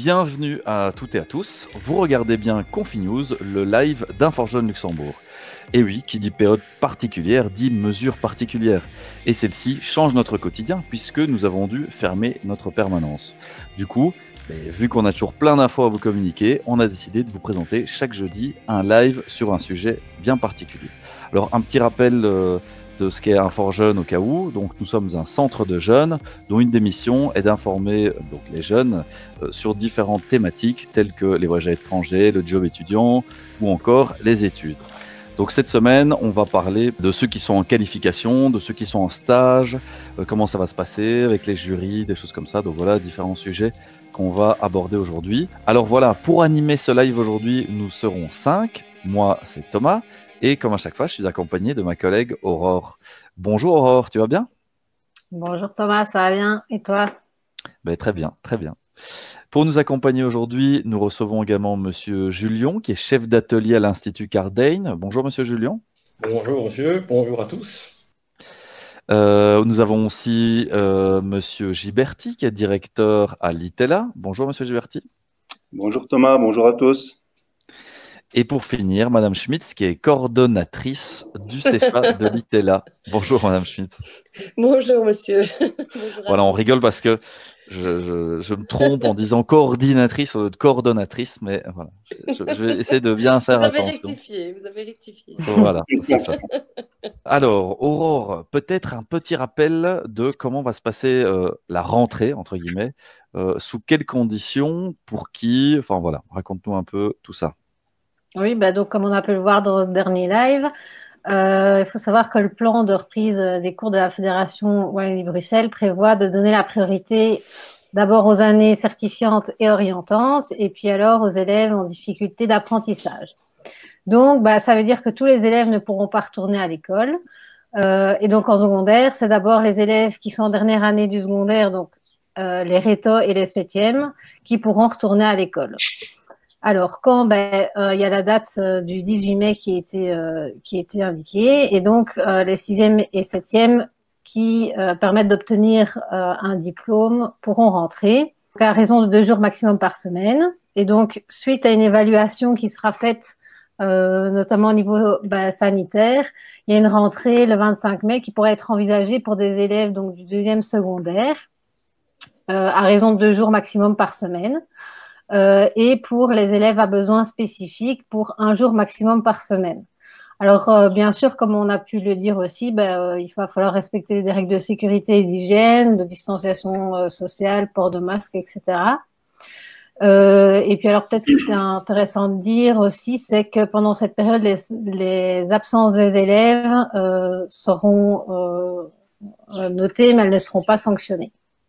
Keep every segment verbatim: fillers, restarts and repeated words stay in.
Bienvenue à toutes et à tous. Vous regardez bien Confinews, le live d'Inforjeune Luxembourg. Et oui, qui dit période particulière dit mesures particulières. Et celle-ci change notre quotidien puisque nous avons dû fermer notre permanence. Du coup, vu qu'on a toujours plein d'infos à vous communiquer, on a décidé de vous présenter chaque jeudi un live sur un sujet bien particulier. Alors un petit rappel euh, de ce qu'est Infor-Jeunes au cas où. Donc nous sommes un centre de jeunes dont une des missions est d'informer donc, les jeunes euh, sur différentes thématiques telles que les voyages à l'étranger, le job étudiant ou encore les études. Donc cette semaine, on va parler de ceux qui sont en qualification, de ceux qui sont en stage, euh, comment ça va se passer avec les jurys, des choses comme ça. Donc voilà, différents sujets qu'on va aborder aujourd'hui. Alors voilà, pour animer ce live aujourd'hui, nous serons cinq. Moi, c'est Thomas. Et comme à chaque fois, je suis accompagné de ma collègue Aurore. Bonjour Aurore, tu vas bien? Bonjour Thomas, ça va bien? Et toi? Ben, très bien, très bien. Pour nous accompagner aujourd'hui, nous recevons également Monsieur Julien, qui est chef d'atelier à l'Institut Cardaigne. Bonjour Monsieur Julien. Bonjour monsieur, bonjour à tous. Euh, nous avons aussi euh, Monsieur Giberti, qui est directeur à l'ITELA. Bonjour Monsieur Giberti. Bonjour Thomas, bonjour à tous. Et pour finir, Madame Schmitz, qui est coordonnatrice du C E F A de l'ITELA. Bonjour Madame Schmitz. Bonjour monsieur. Bonjour voilà, on rigole parce que je, je, je me trompe en disant coordinatrice ou coordonnatrice, mais voilà, je, je vais essayer de bien faire vous avez attention. Rectifié, vous avez rectifié. Voilà, c'est ça. Alors, Aurore, peut-être un petit rappel de comment va se passer euh, la rentrée, entre guillemets, euh, sous quelles conditions, pour qui, enfin voilà, raconte-nous un peu tout ça. Oui, bah donc comme on a pu le voir dans le dernier live, euh, il faut savoir que le plan de reprise des cours de la Fédération Wallonie-Bruxelles prévoit de donner la priorité d'abord aux années certifiantes et orientantes, et puis alors aux élèves en difficulté d'apprentissage. Donc, bah, ça veut dire que tous les élèves ne pourront pas retourner à l'école. Euh, et donc, en secondaire, c'est d'abord les élèves qui sont en dernière année du secondaire, donc euh, les rétos et les septièmes, qui pourront retourner à l'école. Alors, quand ben, euh, il y a la date euh, du dix-huit mai qui a été, euh, qui a été indiquée, et donc euh, les sixièmes et septièmes qui euh, permettent d'obtenir euh, un diplôme pourront rentrer à raison de deux jours maximum par semaine. Et donc, suite à une évaluation qui sera faite, euh, notamment au niveau ben, sanitaire, il y a une rentrée le vingt-cinq mai qui pourrait être envisagée pour des élèves donc, du deuxième secondaire euh, à raison de deux jours maximum par semaine. Euh, et pour les élèves à besoins spécifiques pour un jour maximum par semaine. Alors, euh, bien sûr, comme on a pu le dire aussi, ben, euh, il va falloir respecter des règles de sécurité et d'hygiène, de distanciation euh, sociale, port de masque, et cetera. Euh, et puis alors, peut-être ce qui est intéressant de dire aussi, c'est que pendant cette période, les, les absences des élèves euh, seront euh, notées, mais elles ne seront pas sanctionnées.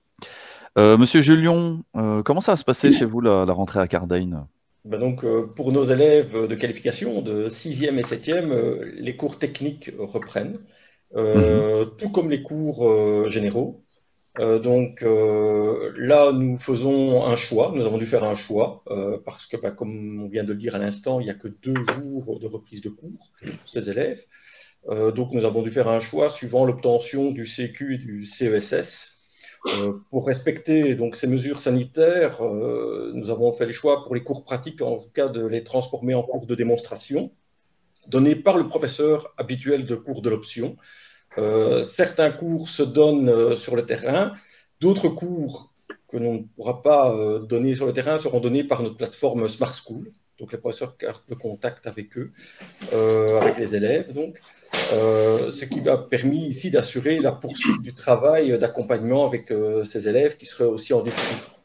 Euh, Monsieur Julien, euh, comment ça va se passer chez vous la, la rentrée à Cardaigne? Ben donc, euh, pour nos élèves de qualification de sixième et septième, euh, les cours techniques reprennent, euh, mm-hmm. tout comme les cours euh, généraux. Euh, donc euh, là, nous faisons un choix, nous avons dû faire un choix, euh, parce que, bah, comme on vient de le dire à l'instant, il n'y a que deux jours de reprise de cours pour ces élèves. Euh, donc nous avons dû faire un choix suivant l'obtention du C Q et du C E S S. Euh, pour respecter donc ces mesures sanitaires, euh, nous avons fait le choix pour les cours pratiques, en tout cas, de les transformer en cours de démonstration, donnés par le professeur habituel de cours de l'option. Euh, certains cours se donnent euh, sur le terrain, d'autres cours que l'on ne pourra pas euh, donner sur le terrain seront donnés par notre plateforme Smart School. Donc les professeurs gardent le contact avec eux, euh, avec les élèves donc. Euh, ce qui m'a permis ici d'assurer la poursuite du travail d'accompagnement avec euh, ces élèves qui seraient aussi en difficulté.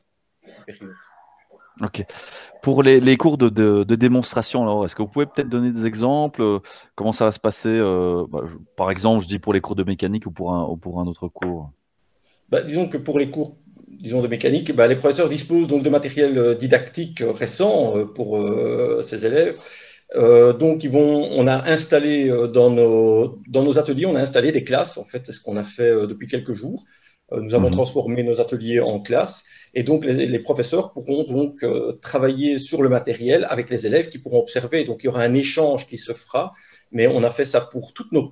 Ok. Pour les, les cours de, de, de démonstration, alors, est-ce que vous pouvez peut-être donner des exemples? euh, Comment ça va se passer euh, bah, je, par exemple, je dis pour les cours de mécanique ou pour un, ou pour un autre cours? Bah, disons que pour les cours disons, de mécanique, bah, les professeurs disposent donc de matériel didactique récent euh, pour euh, ces élèves. Euh, donc, ils vont, on a installé euh, dans, nos, dans nos ateliers, on a installé des classes. En fait, c'est ce qu'on a fait euh, depuis quelques jours. Euh, nous avons mmh. transformé nos ateliers en classes. Et donc, les, les professeurs pourront donc euh, travailler sur le matériel avec les élèves qui pourront observer. Donc, il y aura un échange qui se fera. Mais on a fait ça pour toutes nos,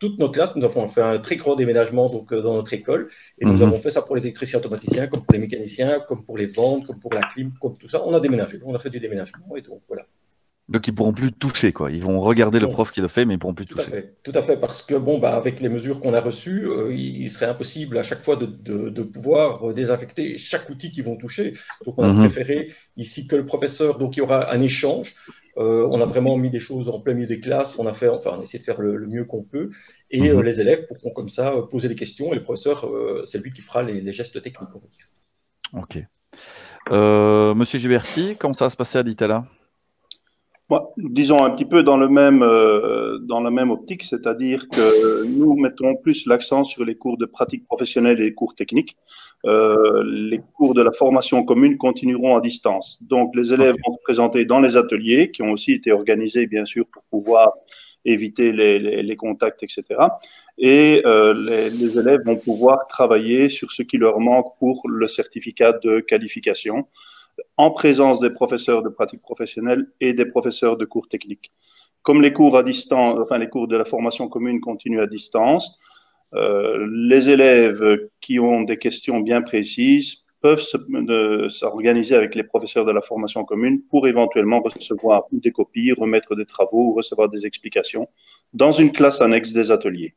toutes nos classes. Nous avons fait un très grand déménagement donc, euh, dans notre école et nous Mhm. avons fait ça pour les électriciens automaticiens, comme pour les mécaniciens, comme pour les ventes, comme pour la clim, comme tout ça. On a déménagé, on a fait du déménagement et donc voilà. Donc ils pourront plus toucher, quoi. Ils vont regarder le Non. prof qui le fait, mais ils pourront plus Tout à toucher. fait, tout à fait, parce que bon, bah, avec les mesures qu'on a reçues, euh, il, il serait impossible à chaque fois de, de- de pouvoir euh, désinfecter chaque outil qu'ils vont toucher. Donc, on a Mhm. préféré ici que le professeur, donc il y aura un échange. Euh, on a vraiment mis des choses en plein milieu des classes. On a fait, enfin, on a essayé de faire le, le mieux qu'on peut, et euh, Mhm. les élèves pourront comme ça euh, poser des questions, et le professeur, euh, c'est lui qui fera les, les gestes techniques, on va dire. Ok. Euh, Monsieur Giberti, comment ça va se passer à l'Itala? Bon, disons un petit peu dans le même, euh, dans la même optique, c'est-à-dire que nous mettons plus l'accent sur les cours de pratique professionnelle et les cours techniques. Euh, les cours de la formation commune continueront à distance. Donc, les élèves Ok. vont se présenter dans les ateliers qui ont aussi été organisés, bien sûr, pour pouvoir éviter les, les, les contacts, et cetera. Et euh, les, les élèves vont pouvoir travailler sur ce qui leur manque pour le certificat de qualification, en présence des professeurs de pratique professionnelle et des professeurs de cours techniques. Comme les cours à distance, enfin les cours de la formation commune continuent à distance, euh, les élèves qui ont des questions bien précises peuvent s'organiser avec les professeurs de la formation commune pour éventuellement recevoir des copies, remettre des travaux ou recevoir des explications dans une classe annexe des ateliers.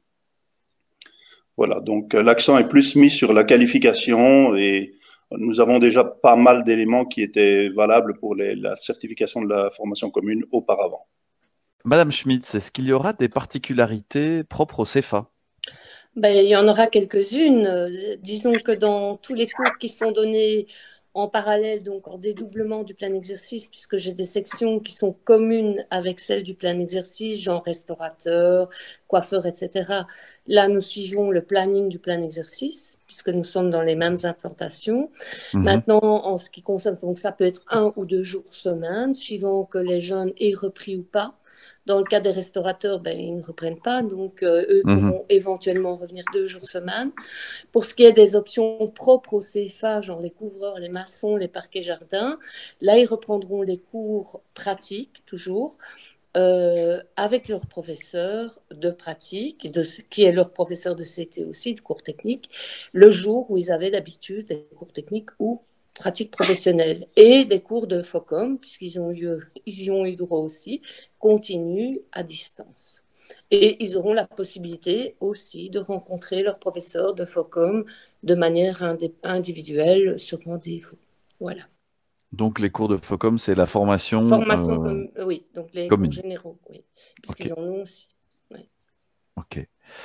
Voilà, donc l'accent est plus mis sur la qualification et nous avons déjà pas mal d'éléments qui étaient valables pour les, la certification de la formation commune auparavant. Madame Schmitz, est-ce qu'il y aura des particularités propres au C F A? Ben, il y en aura quelques-unes. Euh, Disons que dans tous les cours qui sont donnés en parallèle, donc en dédoublement du plein exercice, puisque j'ai des sections qui sont communes avec celles du plein exercice, genre restaurateur, coiffeur, et cetera. Là, nous suivons le planning du plein exercice, puisque nous sommes dans les mêmes implantations. Mhm. Maintenant, en ce qui concerne, donc ça peut être un ou deux jours semaine, suivant que les jeunes aient repris ou pas. Dans le cas des restaurateurs, ben, ils ne reprennent pas, donc euh, eux Mhm. pourront éventuellement revenir deux jours semaine. Pour ce qui est des options propres au C F A, genre les couvreurs, les maçons, les parquets jardins, là, ils reprendront les cours pratiques, toujours, euh, avec leur professeur de pratique, de, qui est leur professeur de C T aussi, de cours techniques, le jour où ils avaient d'habitude des cours techniques ou pratique professionnelle, et des cours de FOCOM, puisqu'ils ont, eu, ils y ont eu droit aussi, continuent à distance. Et ils auront la possibilité aussi de rencontrer leur professeur de FOCOM de manière individuelle sur rendez-vous. Voilà. Donc les cours de FOCOM, c'est la formation, Formation euh, comme, oui, donc les commune. cours généraux, oui, puisqu'ils Ok. en ont aussi. Ouais. Ok.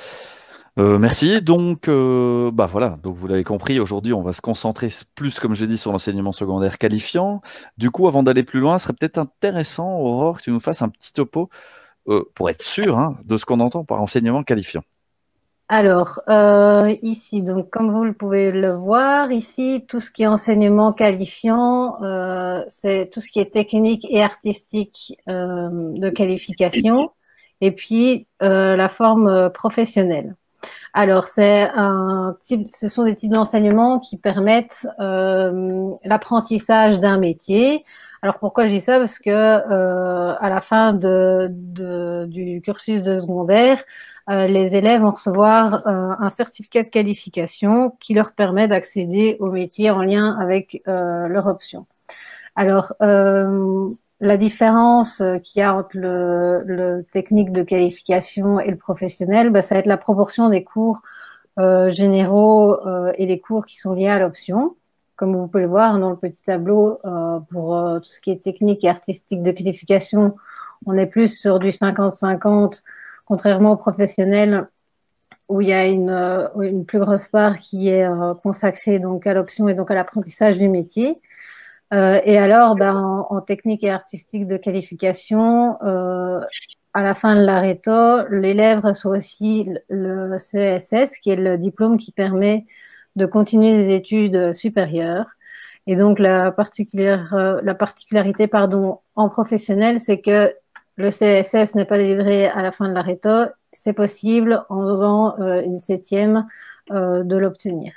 Euh, merci. Donc, euh, bah voilà. Donc vous l'avez compris. Aujourd'hui, on va se concentrer plus, comme j'ai dit, sur l'enseignement secondaire qualifiant. Du coup, avant d'aller plus loin, ce serait peut-être intéressant, Aurore, que tu nous fasses un petit topo euh, pour être sûr hein, de ce qu'on entend par enseignement qualifiant. Alors, euh, ici, donc, comme vous le pouvez le voir, ici, tout ce qui est enseignement qualifiant, euh, c'est tout ce qui est technique et artistique euh, de qualification, et puis euh, la forme euh, professionnelle. Alors, c'est un type, ce sont des types d'enseignement qui permettent euh, l'apprentissage d'un métier. Alors, pourquoi je dis ça? Parce que euh, à la fin de, de, du cursus de secondaire, euh, les élèves vont recevoir euh, un certificat de qualification qui leur permet d'accéder au métier en lien avec euh, leur option. Alors, euh, la différence qu'il y a entre le, le technique de qualification et le professionnel, bah, ça va être la proportion des cours euh, généraux euh, et les cours qui sont liés à l'option. Comme vous pouvez le voir dans le petit tableau, euh, pour euh, tout ce qui est technique et artistique de qualification, on est plus sur du cinquante cinquante, contrairement au professionnel, où il y a une, euh, une plus grosse part qui est euh, consacrée donc à l'option et donc à l'apprentissage du métier. Euh, et alors, ben, en, en technique et artistique de qualification, euh, à la fin de la réto, l'élève reçoit aussi le C E S S, qui est le diplôme qui permet de continuer des études supérieures. Et donc, la, particulière, la particularité pardon, en professionnel, c'est que le C E S S n'est pas délivré à la fin de la réto, c'est possible en faisant euh, une septième euh, de l'obtenir.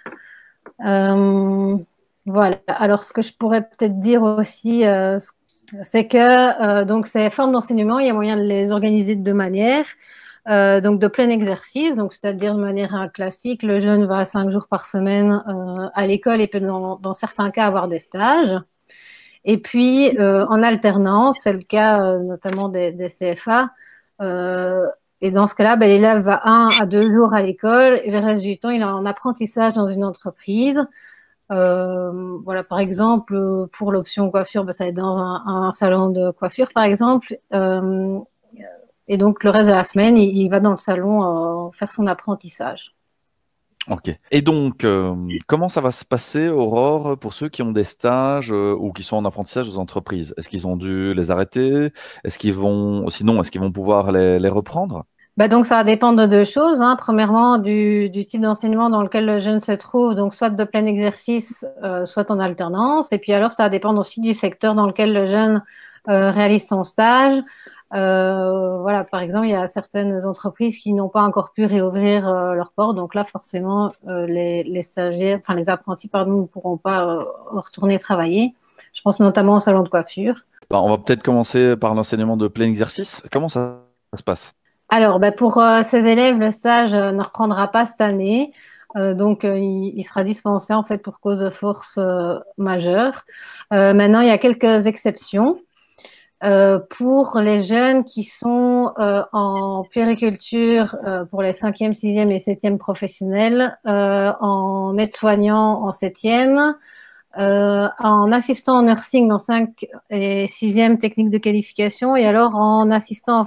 Euh, voilà. Alors, ce que je pourrais peut-être dire aussi, euh, c'est que euh, donc ces formes d'enseignement, il y a moyen de les organiser de deux manières. euh, donc de plein exercice, donc c'est-à-dire de manière classique, le jeune va cinq jours par semaine euh, à l'école et peut dans, dans certains cas avoir des stages. Et puis euh, en alternance, c'est le cas euh, notamment des, des C F A. Euh, et dans ce cas-là, ben, l'élève va un à deux jours à l'école et le reste du temps, il est en apprentissage dans une entreprise. Euh, voilà, par exemple, pour l'option coiffure, ben, ça va être dans un, un salon de coiffure, par exemple. Euh, et donc, le reste de la semaine, il, il va dans le salon euh, faire son apprentissage. Ok. Et donc, euh, comment ça va se passer, Aurore, pour ceux qui ont des stages euh, ou qui sont en apprentissage aux entreprises? Est-ce qu'ils ont dû les arrêter? Est-ce qu'ils vont, sinon, est-ce qu'ils vont pouvoir les, les reprendre? Bah donc, ça va dépendre de deux choses, hein. Premièrement, du, du type d'enseignement dans lequel le jeune se trouve, donc soit de plein exercice, euh, soit en alternance. Et puis alors, ça va dépendre aussi du secteur dans lequel le jeune euh, réalise son stage. Euh, voilà, par exemple, il y a certaines entreprises qui n'ont pas encore pu réouvrir euh, leurs portes. Donc là, forcément, euh, les, les stagiaires, enfin les apprentis, pardon, ne pourront pas euh, retourner travailler. Je pense notamment au salon de coiffure. Ben, on va peut-être commencer par l'enseignement de plein exercice. Comment ça, ça se passe? Alors, ben pour euh, ces élèves, le stage euh, ne reprendra pas cette année. Euh, donc, euh, il, il sera dispensé en fait pour cause de force euh, majeure. Euh, maintenant, il y a quelques exceptions. Euh, pour les jeunes qui sont euh, en puériculture euh, pour les cinquième, sixième et septième professionnels, euh, en aide-soignant en septième, euh, en assistant en nursing en cinq et sixième technique de qualification, et alors en assistant en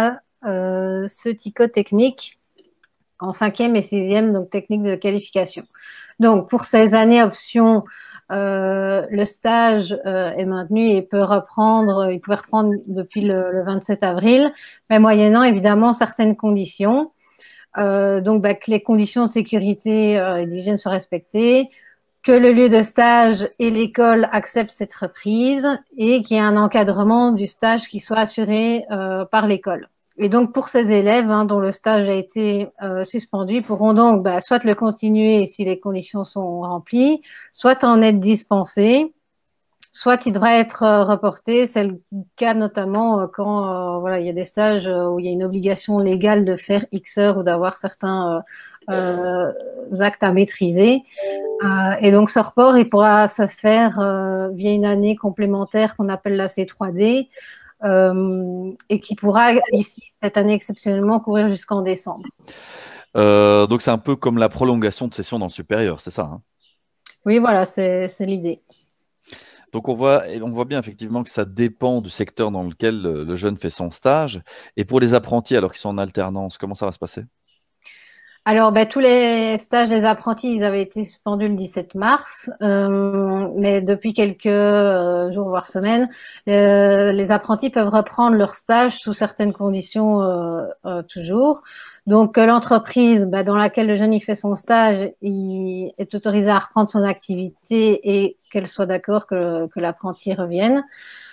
pharmaceutico-technique en cinquième et sixième, donc technique de qualification. Donc, pour ces années options, euh, le stage euh, est maintenu et peut reprendre, il pouvait reprendre depuis le, le vingt-sept avril, mais moyennant évidemment certaines conditions. Euh, donc, bah, que les conditions de sécurité euh, et d'hygiène soient respectées, que le lieu de stage et l'école acceptent cette reprise et qu'il y ait un encadrement du stage qui soit assuré euh, par l'école. Et donc, pour ces élèves hein, dont le stage a été euh, suspendu, ils pourront donc bah, soit le continuer si les conditions sont remplies, soit en être dispensés, soit il devrait être euh, reporté. C'est le cas notamment euh, quand euh, voilà, il y a des stages euh, où il y a une obligation légale de faire X heures ou d'avoir certains euh, euh, actes à maîtriser. Euh, et donc, ce report, il pourra se faire euh, via une année complémentaire qu'on appelle la C trois D. Euh, et qui pourra ici, cette année exceptionnellement, courir jusqu'en décembre. Euh, donc c'est un peu comme la prolongation de session dans le supérieur, c'est ça, hein? Oui, voilà, c'est l'idée. Donc on voit, on voit bien effectivement que ça dépend du secteur dans lequel le, le jeune fait son stage. Et pour les apprentis, alors qu'ils sont en alternance, comment ça va se passer? Alors, ben, tous les stages des apprentis, ils avaient été suspendus le dix-sept mars, euh, mais depuis quelques euh, jours, voire semaines, euh, les apprentis peuvent reprendre leur stage sous certaines conditions euh, euh, toujours. Donc, l'entreprise ben, dans laquelle le jeune il fait son stage, il est autorisé à reprendre son activité et qu'elle soit d'accord que, que l'apprenti revienne.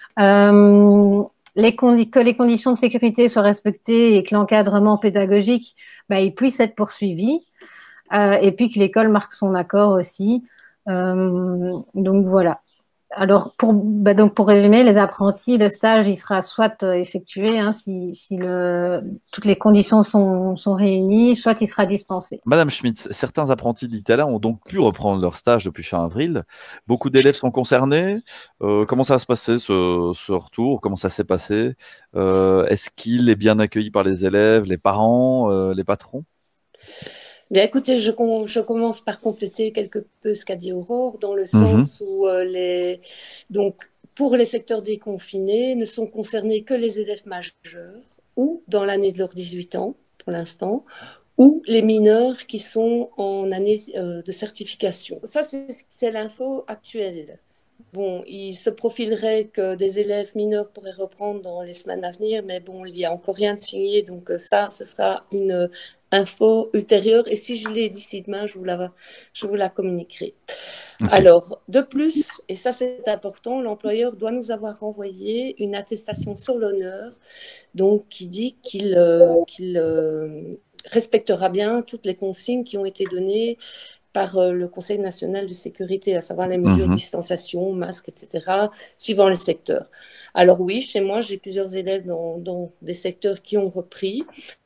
Euh, Les que les conditions de sécurité soient respectées et que l'encadrement pédagogique bah, il puisse être poursuivi, euh, et puis que l'école marque son accord aussi. Euh, donc voilà. Alors pour, bah, donc pour résumer, les apprentis, le stage il sera soit effectué hein, si, si le, toutes les conditions sont, sont réunies, soit il sera dispensé. Madame Schmitz, certains apprentis d'Itala ont donc pu reprendre leur stage depuis fin avril. Beaucoup d'élèves sont concernés. Euh, comment ça va se passer ce, ce retour? Comment ça s'est passé? euh, Est-ce qu'il est bien accueilli par les élèves, les parents, euh, les patrons? Bien, écoutez, je, je commence par compléter quelque peu ce qu'a dit Aurore, dans le sens mmh. où euh, les, donc, pour les secteurs déconfinés, ne sont concernés que les élèves majeurs ou dans l'année de leurs dix-huit ans, pour l'instant, ou les mineurs qui sont en année euh, de certification. Ça, c'est l'info actuelle. Bon, il se profilerait que des élèves mineurs pourraient reprendre dans les semaines à venir, mais bon, il n'y a encore rien de signé, donc ça, ce sera une info ultérieure. Et si je l'ai d'ici demain, je vous la, je vous la communiquerai. Okay. Alors, de plus, et ça c'est important, l'employeur doit nous avoir renvoyé une attestation sur l'honneur, donc qui dit qu'il euh, qu'il euh, respectera bien toutes les consignes qui ont été données par euh, le Conseil national de sécurité, à savoir les mesures mmh. de distanciation, masques, et cetera, suivant les secteurs. Alors oui, chez moi, j'ai plusieurs élèves dans, dans des secteurs qui ont repris,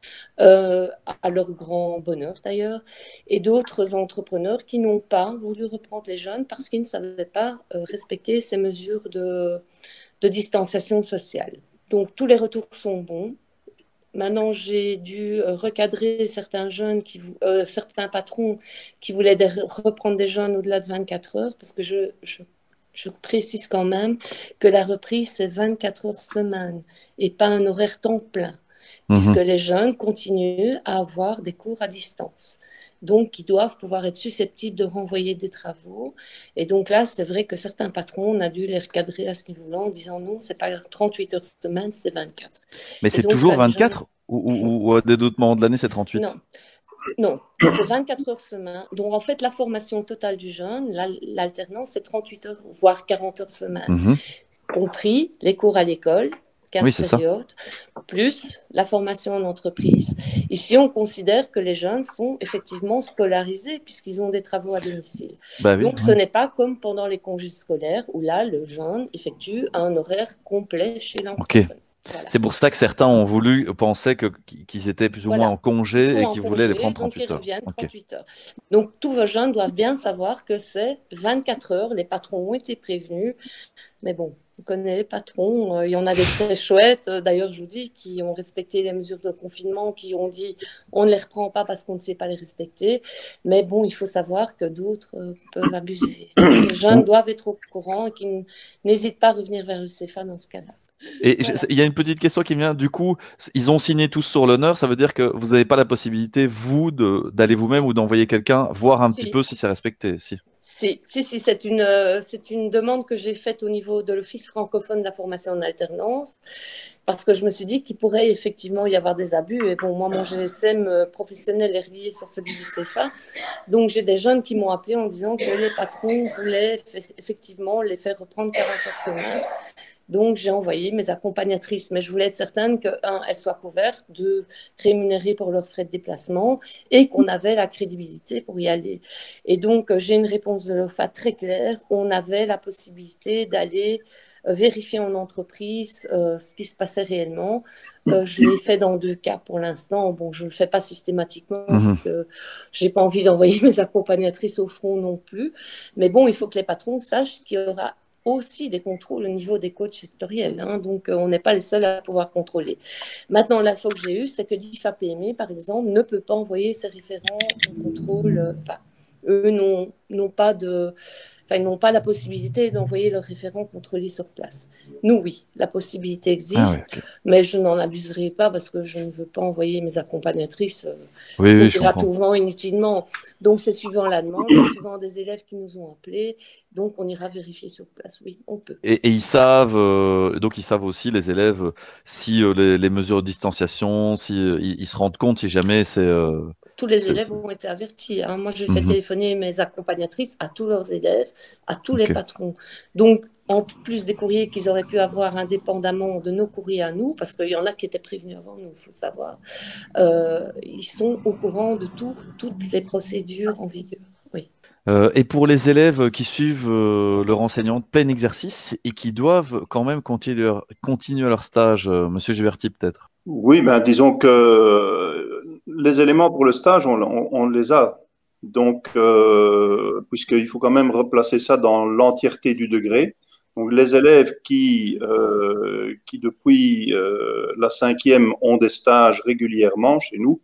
euh, à leur grand bonheur d'ailleurs, et d'autres entrepreneurs qui n'ont pas voulu reprendre les jeunes parce qu'ils ne savaient pas euh, respecter ces mesures de, de distanciation sociale. Donc tous les retours sont bons. Maintenant, j'ai dû recadrer certains jeunes, qui, euh, certains patrons qui voulaient des, reprendre des jeunes au-delà de vingt-quatre heures, parce que je, je, je précise quand même que la reprise, c'est vingt-quatre heures semaine et pas un horaire temps plein, mmh. puisque les jeunes continuent à avoir des cours à distance. Donc, ils doivent pouvoir être susceptibles de renvoyer des travaux. Et donc là, c'est vrai que certains patrons, on a dû les recadrer à ce niveau-là en disant non, c'est pas trente-huit heures semaine, c'est vingt-quatre. Mais c'est toujours vingt-quatre ou, ou, ou à d'autres moments de l'année, c'est trente-huit? Non, non, c'est vingt-quatre heures semaine. Donc en fait, la formation totale du jeune, l'alternance, c'est trente-huit heures, voire quarante heures semaine, mmh. compris les cours à l'école, quinze oui, périodes, ça. Plus la formation en entreprise. Ici, on considère que les jeunes sont effectivement scolarisés puisqu'ils ont des travaux à domicile. Bah oui, Donc, oui. ce n'est pas comme pendant les congés scolaires où là, le jeune effectue un horaire complet chez l'entrepreneur. Okay. Voilà. C'est pour ça que certains ont voulu, pensaient que, qu'ils étaient plus ou voilà. moins en congé et qu'ils voulaient les prendre trente-huit heures. Donc, ils reviennent trente-huit okay. heures. Donc, tous vos jeunes doivent bien savoir que c'est vingt-quatre heures. Les patrons ont été prévenus. Mais bon, on connaît les patrons. Euh, il y en a des très chouettes, euh, d'ailleurs, je vous dis, qui ont respecté les mesures de confinement, qui ont dit on ne les reprend pas parce qu'on ne sait pas les respecter. Mais bon, il faut savoir que d'autres euh, peuvent abuser. Donc, les jeunes doivent être au courant et qu'ils n'hésitent pas à revenir vers le C F A dans ce cas-là. Et il voilà. y a une petite question qui me vient. Du coup, ils ont signé tous sur l'honneur. Ça veut dire que vous n'avez pas la possibilité, vous, d'aller vous-même ou d'envoyer quelqu'un voir un si. petit peu si c'est respecté. Si, si, si, si c'est une, euh, c'est une demande que j'ai faite au niveau de l'Office francophone de la formation en alternance, parce que je me suis dit qu'il pourrait effectivement y avoir des abus. Et bon, moi, mon G S M professionnel est relié sur celui du C F A. Donc, j'ai des jeunes qui m'ont appelé en disant que les patrons voulaient effectivement les faire reprendre quarante heures semaine. Donc, j'ai envoyé mes accompagnatrices, mais je voulais être certaine que, un, elles soient couvertes, deux, rémunérées pour leurs frais de déplacement et qu'on avait la crédibilité pour y aller. Et donc, j'ai une réponse de l'O F A très claire. On avait la possibilité d'aller euh, vérifier en entreprise euh, ce qui se passait réellement. Euh, je l'ai fait dans deux cas pour l'instant. Bon, je ne le fais pas systématiquement mmh. parce que je n'ai pas envie d'envoyer mes accompagnatrices au front non plus. Mais bon, il faut que les patrons sachent qu'il y aura aussi des contrôles au niveau des coachs sectoriels. Hein, donc, euh, on n'est pas les seuls à pouvoir contrôler. Maintenant, l'info que j'ai eue, c'est que l'I F A P M E, par exemple, ne peut pas envoyer ses référents au contrôle. Enfin, euh, eux n'ont pas de... Enfin, ils n'ont pas la possibilité d'envoyer leurs référents contrôlés sur place. Nous, oui, la possibilité existe, ah ouais, okay. mais je n'en abuserai pas parce que je ne veux pas envoyer mes accompagnatrices euh, oui, oui, gratuitement, inutilement. Donc, c'est suivant la demande, c'est suivant des élèves qui nous ont appelés. Donc, on ira vérifier sur place. Oui, on peut. Et, et ils savent, euh, donc ils savent aussi, les élèves, si euh, les, les mesures de distanciation, si euh, ils, ils se rendent compte si jamais c'est... Euh... Tous les élèves ont été avertis. Hein. Moi, j'ai fait mm-hmm. téléphoner mes accompagnatrices à tous leurs élèves, à tous okay. les patrons. Donc, en plus des courriers qu'ils auraient pu avoir indépendamment de nos courriers à nous, parce qu'il y en a qui étaient prévenus avant nous, il faut le savoir, euh, ils sont au courant de tout, toutes les procédures en vigueur. Oui. Euh, et pour les élèves qui suivent euh, leur enseignant de plein exercice et qui doivent quand même continuer leur, continuer leur stage, euh, Monsieur Giberti peut-être? Oui, ben disons que les éléments pour le stage, on, on, on les a. Donc, euh, puisqu'il faut quand même replacer ça dans l'entièreté du degré. Donc, les élèves qui, euh, qui depuis euh, la cinquième ont des stages régulièrement chez nous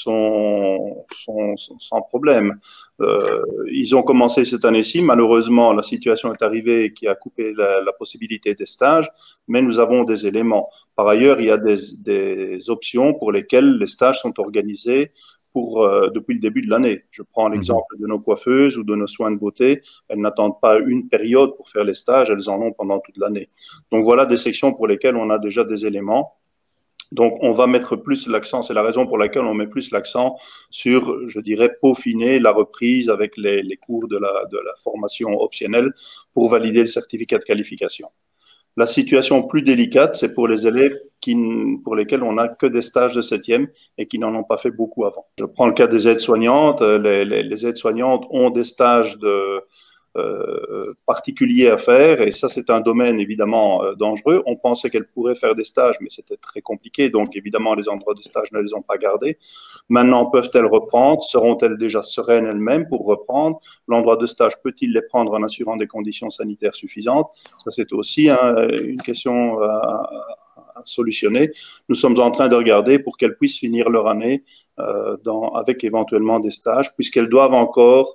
sont, sont, sont sans problème. Euh, ils ont commencé cette année-ci. Malheureusement, la situation est arrivée qui a coupé la, la possibilité des stages, mais nous avons des éléments. Par ailleurs, il y a des, des options pour lesquelles les stages sont organisés pour, euh, depuis le début de l'année. Je prends l'exemple de nos coiffeuses ou de nos soins de beauté. Elles n'attendent pas une période pour faire les stages, elles en ont pendant toute l'année. Donc voilà des sections pour lesquelles on a déjà des éléments. Donc, on va mettre plus l'accent, c'est la raison pour laquelle on met plus l'accent sur, je dirais, peaufiner la reprise avec les, les cours de la, de la formation optionnelle pour valider le certificat de qualification. La situation plus délicate, c'est pour les élèves qui, pour lesquels on n'a que des stages de septième et qui n'en ont pas fait beaucoup avant. Je prends le cas des aides-soignantes. Les, les, les aides-soignantes ont des stages de, euh, particuliers à faire, et ça c'est un domaine évidemment euh, dangereux. On pensait qu'elles pourraient faire des stages, mais c'était très compliqué, donc évidemment les endroits de stage ne les ont pas gardés. Maintenant, peuvent-elles reprendre? Seront-elles déjà sereines elles-mêmes pour reprendre? L'endroit de stage peut-il les prendre en assurant des conditions sanitaires suffisantes? Ça c'est aussi hein, une question à, à solutionner. Nous sommes en train de regarder pour qu'elles puissent finir leur année euh, dans, avec éventuellement des stages, puisqu'elles doivent encore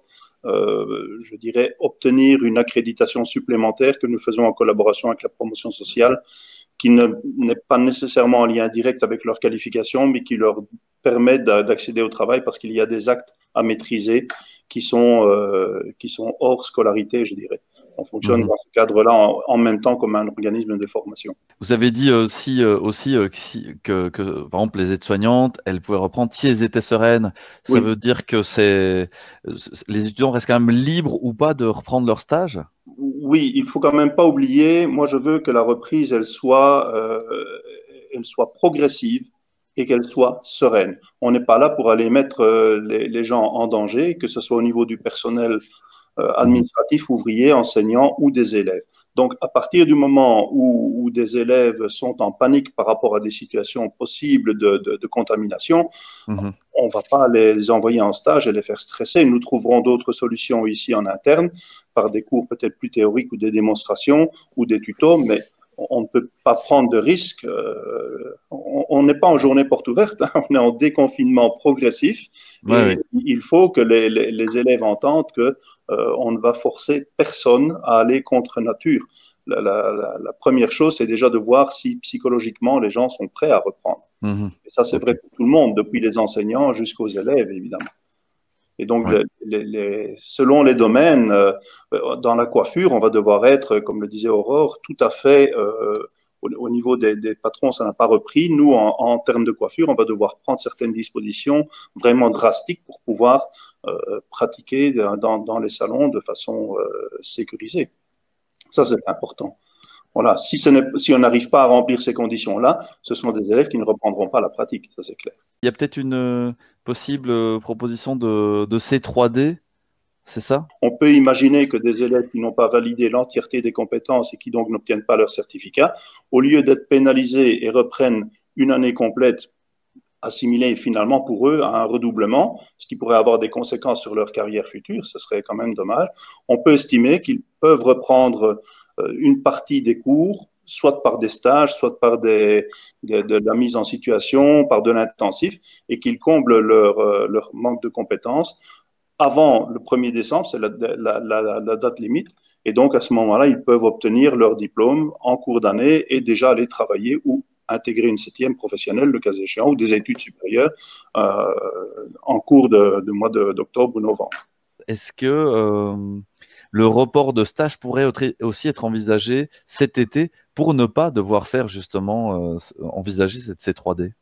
Euh, je dirais, obtenir une accréditation supplémentaire que nous faisons en collaboration avec la promotion sociale, qui n'est pas nécessairement en lien direct avec leur qualification, mais qui leur permet d'accéder au travail parce qu'il y a des actes à maîtriser qui sont, euh, qui sont hors scolarité, je dirais. On fonctionne mmh. dans ce cadre-là en, en même temps comme un organisme de formation. Vous avez dit aussi, euh, aussi euh, que, si, que, que, par exemple, les aides-soignantes, elles pouvaient reprendre si elles étaient sereines. Ça oui. veut dire que c'est, les étudiants restent quand même libres ou pas de reprendre leur stage? Oui, il ne faut quand même pas oublier, moi je veux que la reprise, elle soit, euh, elle soit progressive et qu'elle soit sereine. On n'est pas là pour aller mettre euh, les, les gens en danger, que ce soit au niveau du personnel euh, administratif, ouvrier, enseignant ou des élèves. Donc, à partir du moment où, où des élèves sont en panique par rapport à des situations possibles de, de, de contamination, mmh. on ne va pas les envoyer en stage et les faire stresser. Nous trouverons d'autres solutions ici en interne, par des cours peut-être plus théoriques ou des démonstrations ou des tutos, mais on ne peut pas prendre de risques. Euh, on n'est pas en journée porte ouverte, hein, on est en déconfinement progressif. Ouais, et oui. Il faut que les, les, les élèves entendent que euh, on ne va forcer personne à aller contre nature. La, la, la, la première chose, c'est déjà de voir si psychologiquement les gens sont prêts à reprendre. Mmh. Et ça, c'est vrai pour tout le monde, depuis les enseignants jusqu'aux élèves, évidemment. Et donc, ouais. les, les, selon les domaines, euh, dans la coiffure, on va devoir être, comme le disait Aurore, tout à fait, euh, au, au niveau des, des patrons, ça n'a pas repris. Nous, en, en termes de coiffure, on va devoir prendre certaines dispositions vraiment drastiques pour pouvoir euh, pratiquer dans, dans les salons de façon euh, sécurisée. Ça, c'est important. Voilà. Si, ce si on n'arrive pas à remplir ces conditions-là, ce sont des élèves qui ne reprendront pas la pratique, ça c'est clair. Il y a peut-être une euh, possible euh, proposition de, de C trois D, c'est ça? On peut imaginer que des élèves qui n'ont pas validé l'entièreté des compétences et qui donc n'obtiennent pas leur certificat, au lieu d'être pénalisés et reprennent une année complète, assimilée finalement pour eux à un redoublement, ce qui pourrait avoir des conséquences sur leur carrière future, ce serait quand même dommage. On peut estimer qu'ils peuvent reprendre une partie des cours, soit par des stages, soit par des, de, de la mise en situation, par de l'intensif, et qu'ils comblent leur, leur manque de compétences avant le premier décembre, c'est la, la, la, la date limite, et donc à ce moment-là, ils peuvent obtenir leur diplôme en cours d'année et déjà aller travailler ou intégrer une septième professionnelle, le cas échéant, ou des études supérieures euh, en cours de, de mois d'octobre ou novembre. Est-ce que euh, le report de stage pourrait aussi être envisagé cet été pour ne pas devoir faire justement euh, envisager cette C trois D?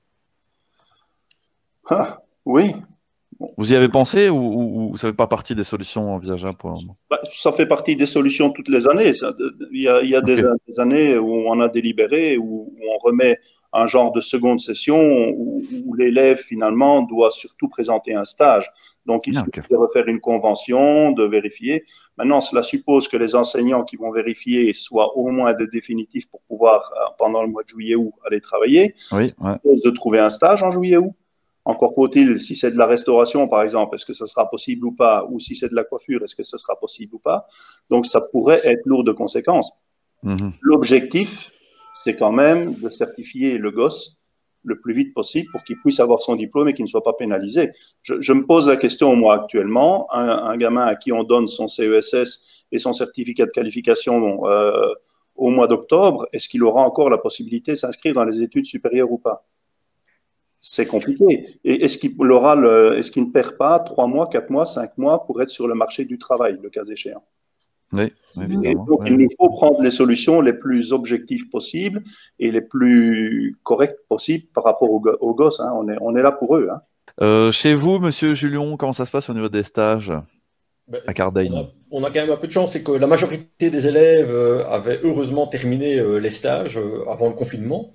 Ah, oui. Bon. Vous y avez pensé ou, ou, ou ça ne fait pas partie des solutions envisageables pour le moment? Bah, ça fait partie des solutions toutes les années. Ça, il y a, il y a okay. des, des années où on a délibéré, où, où on remet un genre de seconde session où, où l'élève finalement doit surtout présenter un stage. Donc, il ah, suffit okay. de refaire une convention, de vérifier. Maintenant, cela suppose que les enseignants qui vont vérifier soient au moins des définitifs pour pouvoir, pendant le mois de juillet-août, aller travailler. Oui, ouais. De trouver un stage en juillet-août. Encore faut-il, si c'est de la restauration, par exemple, est-ce que ce sera possible ou pas? Ou si c'est de la coiffure, est-ce que ce sera possible ou pas? Donc, ça pourrait être lourd de conséquences. Mm-hmm. L'objectif, c'est quand même de certifier le gosse le plus vite possible pour qu'il puisse avoir son diplôme et qu'il ne soit pas pénalisé. Je, je me pose la question, moi, actuellement, un, un gamin à qui on donne son C E S S et son certificat de qualification euh, au mois d'octobre, est-ce qu'il aura encore la possibilité de s'inscrire dans les études supérieures ou pas? C'est compliqué. Et est-ce qu'il aura le, est-ce qu'il ne perd pas trois mois, quatre mois, cinq mois pour être sur le marché du travail, le cas échéant? Oui, évidemment. Donc, oui. Il nous faut prendre les solutions les plus objectives possibles et les plus correctes possibles par rapport aux, aux gosses. Hein. On est, on est là pour eux. Hein. Euh, chez vous, Monsieur Julion, comment ça se passe au niveau des stages ben, à Cardaigne? on a, on a quand même un peu de chance, c'est que la majorité des élèves euh, avaient heureusement terminé euh, les stages euh, avant le confinement.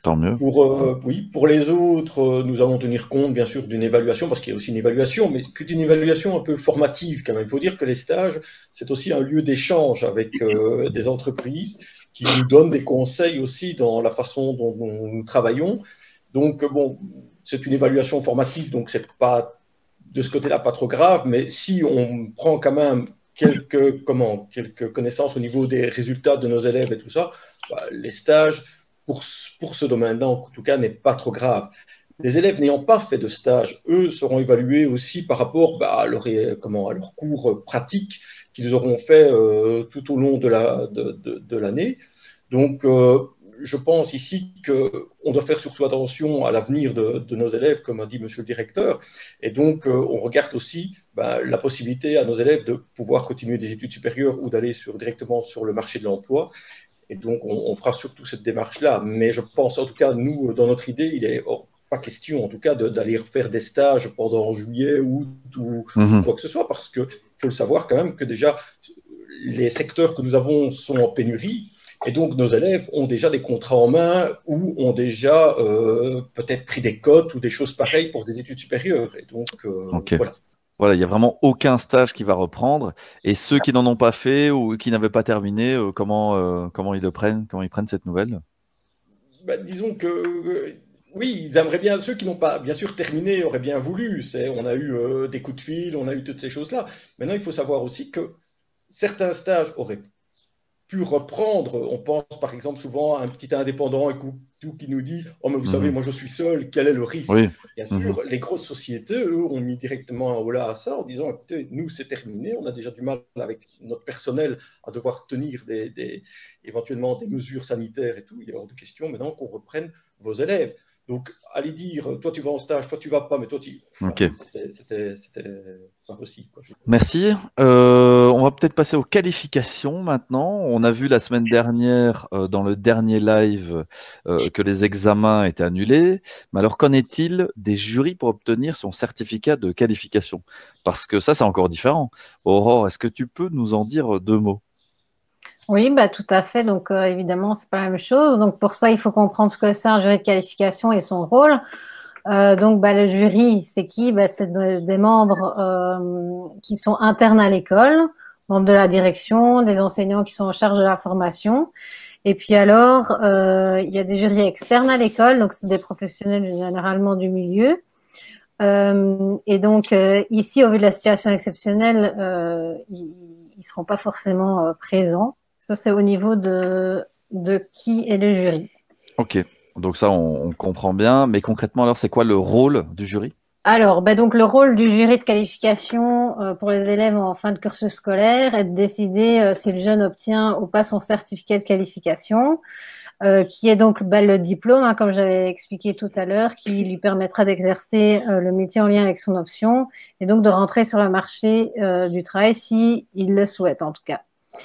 Tant mieux. Pour, euh, oui, pour les autres, euh, nous allons tenir compte bien sûr d'une évaluation, parce qu'il y a aussi une évaluation, mais que d'une évaluation un peu formative quand même. Il faut dire que les stages, c'est aussi un lieu d'échange avec euh, des entreprises qui nous donnent des conseils aussi dans la façon dont, dont nous travaillons. Donc, bon, c'est une évaluation formative, donc c'est pas de ce côté-là pas trop grave, mais si on prend quand même quelques, comment, quelques connaissances au niveau des résultats de nos élèves et tout ça, bah, les stages, pour, pour ce domaine-là, en tout cas, n'est pas trop grave. Les élèves n'ayant pas fait de stage, eux, seront évalués aussi par rapport bah, à, leur, comment, à leurs cours pratiques qu'ils auront fait euh, tout au long de l'année. De, de, de l'année. Donc, euh, je pense ici qu'on doit faire surtout attention à l'avenir de, de nos élèves, comme a dit monsieur le directeur. Et donc, euh, on regarde aussi ben, la possibilité à nos élèves de pouvoir continuer des études supérieures ou d'aller sur, directement sur le marché de l'emploi. Et donc, on, on fera surtout cette démarche-là. Mais je pense, en tout cas, nous, dans notre idée, il n'est pas question, en tout cas, d'aller faire des stages pendant juillet, août ou mmh. quoi que ce soit, parce qu'il faut le savoir quand même que déjà, les secteurs que nous avons sont en pénurie. Et donc, nos élèves ont déjà des contrats en main ou ont déjà euh, peut-être pris des cotes ou des choses pareilles pour des études supérieures. Et donc, euh, okay. voilà. Voilà, il n'y a vraiment aucun stage qui va reprendre. Et ceux qui n'en ont pas fait ou qui n'avaient pas terminé, euh, comment, euh, comment ils le prennent, comment ils prennent cette nouvelle? Ben, disons que euh, oui, ils aimeraient bien, ceux qui n'ont pas bien sûr terminé auraient bien voulu. On a eu euh, des coups de fil, on a eu toutes ces choses-là. Maintenant, il faut savoir aussi que certains stages auraient pu reprendre. On pense par exemple souvent à un petit indépendant qui nous dit « Oh, mais vous mmh. savez, moi je suis seul, quel est le risque oui. ?» Bien sûr, mmh. les grosses sociétés, eux, ont mis directement un holà à ça en disant « Écoutez, nous, c'est terminé, on a déjà du mal avec notre personnel à devoir tenir des, des, éventuellement des mesures sanitaires et tout. Il est hors de question maintenant qu'on reprenne vos élèves. » Donc, allez dire, toi tu vas en stage, toi tu vas pas, mais toi tu... Okay. C'était pas possible. Quoi. Merci. Euh, on va peut-être passer aux qualifications maintenant. On a vu la semaine dernière, euh, dans le dernier live, euh, que les examens étaient annulés. Mais alors, qu'en est-il des jurys pour obtenir son certificat de qualification? Parce que ça, c'est encore différent. Aurore, est-ce que tu peux nous en dire deux mots? Oui, bah, tout à fait. Donc, euh, évidemment, c'est pas la même chose. Donc, pour ça, il faut comprendre ce que c'est un jury de qualification et son rôle. Euh, donc, bah, le jury, c'est qui? Bah, c'est de, des membres euh, qui sont internes à l'école, membres de la direction, des enseignants qui sont en charge de la formation. Et puis alors, euh, il y a des jurys externes à l'école, donc c'est des professionnels généralement du milieu. Euh, et donc, euh, ici, au vu de la situation exceptionnelle, euh, ils ne seront pas forcément euh, présents. Ça, c'est au niveau de, de qui est le jury. Ok, donc ça, on, on comprend bien. Mais concrètement, alors, c'est quoi le rôle du jury? Alors, ben donc le rôle du jury de qualification euh, pour les élèves en fin de cursus scolaire est de décider euh, si le jeune obtient ou pas son certificat de qualification, euh, qui est donc ben, le diplôme, hein, comme j'avais expliqué tout à l'heure, qui lui permettra d'exercer euh, le métier en lien avec son option et donc de rentrer sur le marché euh, du travail si il le souhaite en tout cas.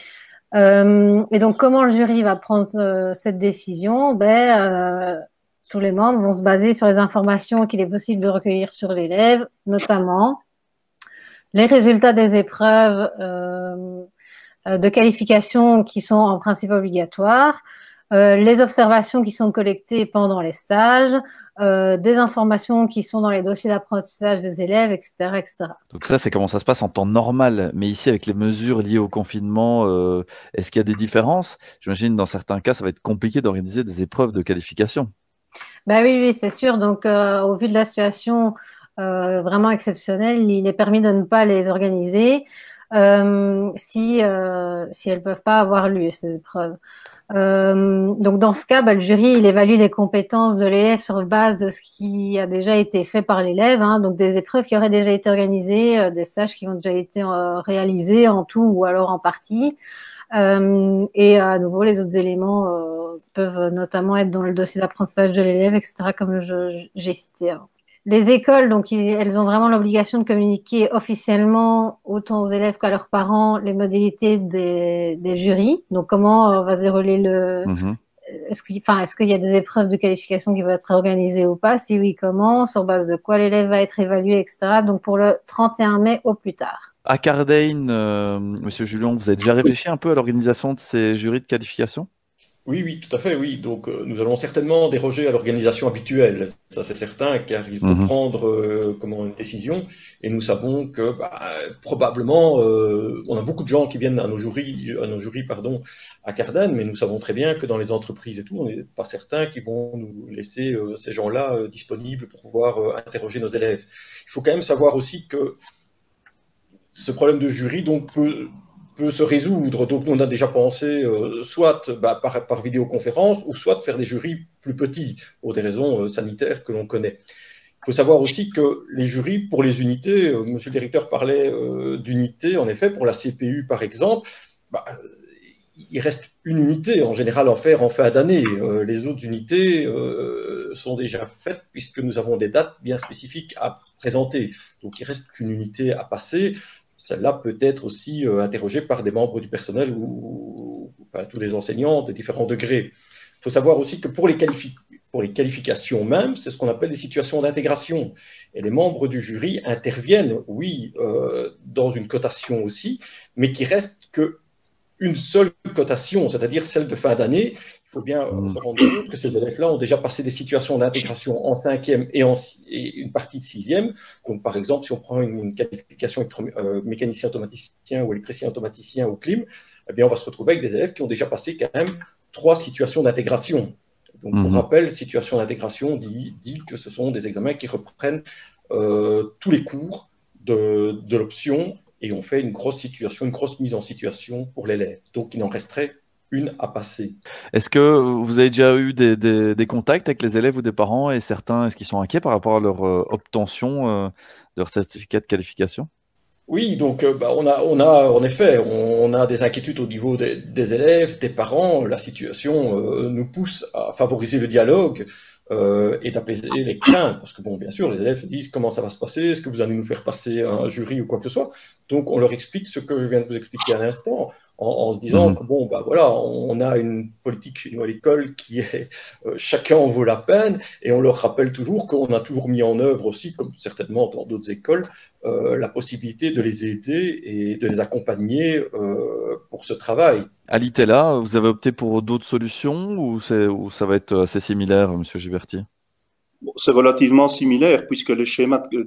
Euh, et donc, comment le jury va prendre euh, cette décision? Ben, euh, tous les membres vont se baser sur les informations qu'il est possible de recueillir sur l'élève, notamment les résultats des épreuves euh, de qualification qui sont en principe obligatoires, euh, les observations qui sont collectées pendant les stages, euh, des informations qui sont dans les dossiers d'apprentissage des élèves, et cetera, et cetera. Donc ça, c'est comment ça se passe en temps normal. Mais ici, avec les mesures liées au confinement, euh, est-ce qu'il y a des différences? J'imagine dans certains cas, ça va être compliqué d'organiser des épreuves de qualification. Ben oui, oui, c'est sûr. Donc, euh, au vu de la situation euh, vraiment exceptionnelle, il est permis de ne pas les organiser euh, si, euh, si elles ne peuvent pas avoir lieu, ces épreuves. Euh, donc, dans ce cas, ben, le jury, il évalue les compétences de l'élève sur base de ce qui a déjà été fait par l'élève, hein, donc des épreuves qui auraient déjà été organisées, euh, des stages qui ont déjà été euh, réalisés en tout ou alors en partie. Euh, et à nouveau, les autres éléments euh, peuvent notamment être dans le dossier d'apprentissage de l'élève, et cetera, comme j'ai cité avant. Les écoles, donc, elles ont vraiment l'obligation de communiquer officiellement autant aux élèves qu'à leurs parents les modalités des, des jurys. Donc, comment euh, va se dérouler le... Mmh. Est-ce qu'il enfin, est-ce qu'il y a des épreuves de qualification qui vont être organisées ou pas? Si oui, comment? Sur base de quoi l'élève va être évalué, et cetera. Donc, pour le trente et un mai au plus tard. À Cardane, euh, Monsieur Julien, vous avez déjà réfléchi un peu à l'organisation de ces jurys de qualification? Oui, oui, tout à fait, oui. Donc, euh, nous allons certainement déroger à l'organisation habituelle, ça c'est certain, car il faut Mhm. prendre euh, comment, une décision, et nous savons que bah, probablement, euh, on a beaucoup de gens qui viennent à nos jurys, à nos jurys, pardon, à Cardan, mais nous savons très bien que dans les entreprises et tout, on n'est pas certain qu'ils vont nous laisser euh, ces gens-là euh, disponibles pour pouvoir euh, interroger nos élèves. Il faut quand même savoir aussi que ce problème de jury donc peut, peut se résoudre. Donc nous on a déjà pensé euh, soit bah, par, par vidéoconférence ou soit faire des jurys plus petits pour des raisons euh, sanitaires que l'on connaît. Il faut savoir aussi que les jurys pour les unités, euh, Monsieur le directeur parlait euh, d'unités, en effet, pour la C P U par exemple, bah, il reste une unité en général en faire en fin d'année. Euh, les autres unités euh, sont déjà faites puisque nous avons des dates bien spécifiques à présenter. Donc il reste qu'une unité à passer. Celle-là peut être aussi euh, interrogée par des membres du personnel ou, ou enfin, tous les enseignants de différents degrés. Il faut savoir aussi que pour les, qualifi pour les qualifications même, c'est ce qu'on appelle des situations d'intégration. Et les membres du jury interviennent, oui, euh, dans une cotation aussi, mais qui reste que une seule cotation, c'est-à-dire celle de fin d'année. Il faut bien Mhm. se rendre compte que ces élèves-là ont déjà passé des situations d'intégration en cinquième et, en, et une partie de sixième. Donc, par exemple, si on prend une, une qualification euh, mécanicien automaticien ou électricien automaticien ou clim, eh bien, on va se retrouver avec des élèves qui ont déjà passé quand même trois situations d'intégration. Donc, pour Mhm. rappel, situation d'intégration dit, dit que ce sont des examens qui reprennent euh, tous les cours de, de l'option et on fait une grosse situation, une grosse mise en situation pour l'élève. Donc, il en resterait une à passer. Est-ce que vous avez déjà eu des, des- des contacts avec les élèves ou des parents et certains, est-ce qu'ils sont inquiets par rapport à leur euh, obtention euh, de leur certificat de qualification? Oui, donc euh, bah, on a, on a en effet, on, on a des inquiétudes au niveau des, des élèves, des parents. La situation euh, nous pousse à favoriser le dialogue euh, et d'apaiser les craintes, parce que bon, bien sûr, les élèves se disent comment ça va se passer, est-ce que vous allez nous faire passer un jury ou quoi que ce soit. Donc on leur explique ce que je viens de vous expliquer à l'instant, en, en se disant Mhm. que bon, bah voilà, on a une politique chez nous à l'école qui est euh, chacun en vaut la peine, et on leur rappelle toujours qu'on a toujours mis en œuvre aussi, comme certainement dans d'autres écoles, Euh, la possibilité de les aider et de les accompagner euh, pour ce travail. À l'ITELA, vous avez opté pour d'autres solutions ou, c'est- ou ça va être assez similaire, Monsieur Giberti? Bon, c'est relativement similaire puisque les schémas de,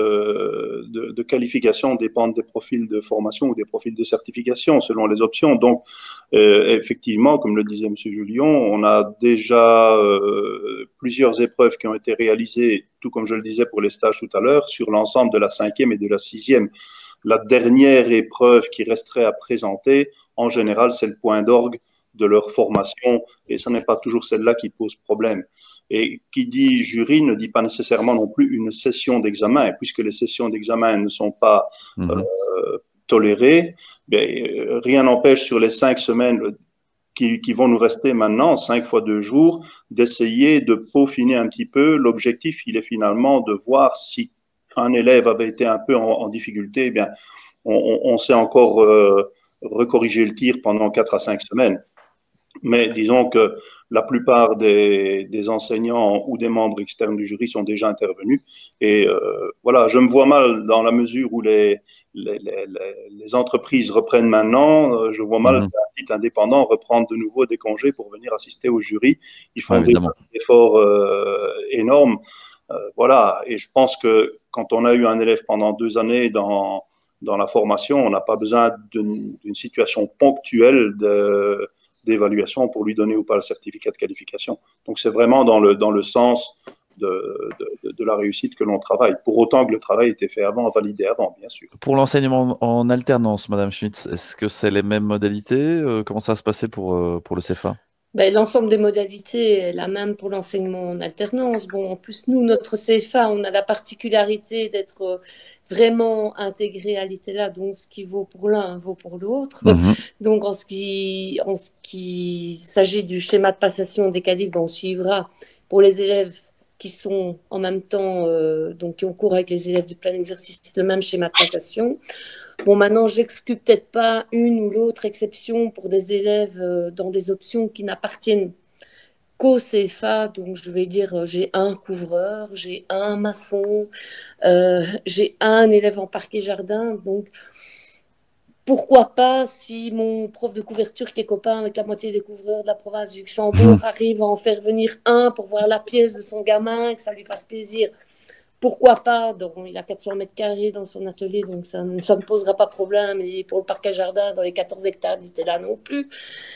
de, de, qualification dépendent des profils de formation ou des profils de certification selon les options. Donc, euh, effectivement, comme le disait M. Julien, on a déjà euh, plusieurs épreuves qui ont été réalisées, tout comme je le disais pour les stages tout à l'heure, sur l'ensemble de la cinquième et de la sixième. La dernière épreuve qui resterait à présenter, en général, c'est le point d'orgue de leur formation et ce n'est pas toujours celle-là qui pose problème. Et qui dit jury ne dit pas nécessairement non plus une session d'examen, et puisque les sessions d'examen ne sont pas Mhm. euh, tolérées, bien, rien n'empêche sur les cinq semaines qui, qui vont nous rester maintenant, cinq fois deux jours, d'essayer de peaufiner un petit peu. L'objectif, il est finalement de voir si un élève avait été un peu en, en difficulté, eh bien, on, on sait encore euh, recorriger le tir pendant quatre à cinq semaines. Mais disons que la plupart des, des enseignants ou des membres externes du jury sont déjà intervenus. Et euh, voilà, je me vois mal dans la mesure où les, les, les, les entreprises reprennent maintenant. Je vois mal Mhm. un petit indépendant reprendre de nouveau des congés pour venir assister au jury. Ils Ouais, font déjà évidemment. des efforts euh, énormes. Euh, voilà, et je pense que quand on a eu un élève pendant deux années dans, dans la formation, on n'a pas besoin d'une situation ponctuelle de d'évaluation pour lui donner ou pas le certificat de qualification. Donc c'est vraiment dans le, dans le sens de, de, de la réussite que l'on travaille. Pour autant que le travail était fait avant, validé avant, bien sûr. Pour l'enseignement en alternance, Madame Schmitz, est-ce que c'est les mêmes modalités? Euh, comment ça va se passer pour, euh, pour le C F A? Ben, l'ensemble des modalités est la même pour l'enseignement en alternance. Bon, en plus, nous, notre C F A, on a la particularité d'être vraiment intégré à l'ITELA, donc ce qui vaut pour l'un vaut pour l'autre. Mhm. Donc, en ce qui, en ce qui s'agit du schéma de passation des qualifs, ben, on suivra pour les élèves qui sont en même temps, euh, donc qui ont cours avec les élèves du plein exercice, le même schéma de passation. Bon, maintenant, j'exclus peut-être pas une ou l'autre exception pour des élèves euh, dans des options qui n'appartiennent qu'au C F A. Donc, je vais dire, euh, j'ai un couvreur, j'ai un maçon, euh, j'ai un élève en parquet jardin. Donc, pourquoi pas, si mon prof de couverture qui est copain avec la moitié des couvreurs de la province du Luxembourg Mmh. arrive à en faire venir un pour voir la pièce de son gamin et que ça lui fasse plaisir. Pourquoi pas? Donc, il a quatre cents mètres carrés dans son atelier, donc ça, ça ne posera pas de problème. Et pour le parc à jardin, dans les quatorze hectares, il était là non plus.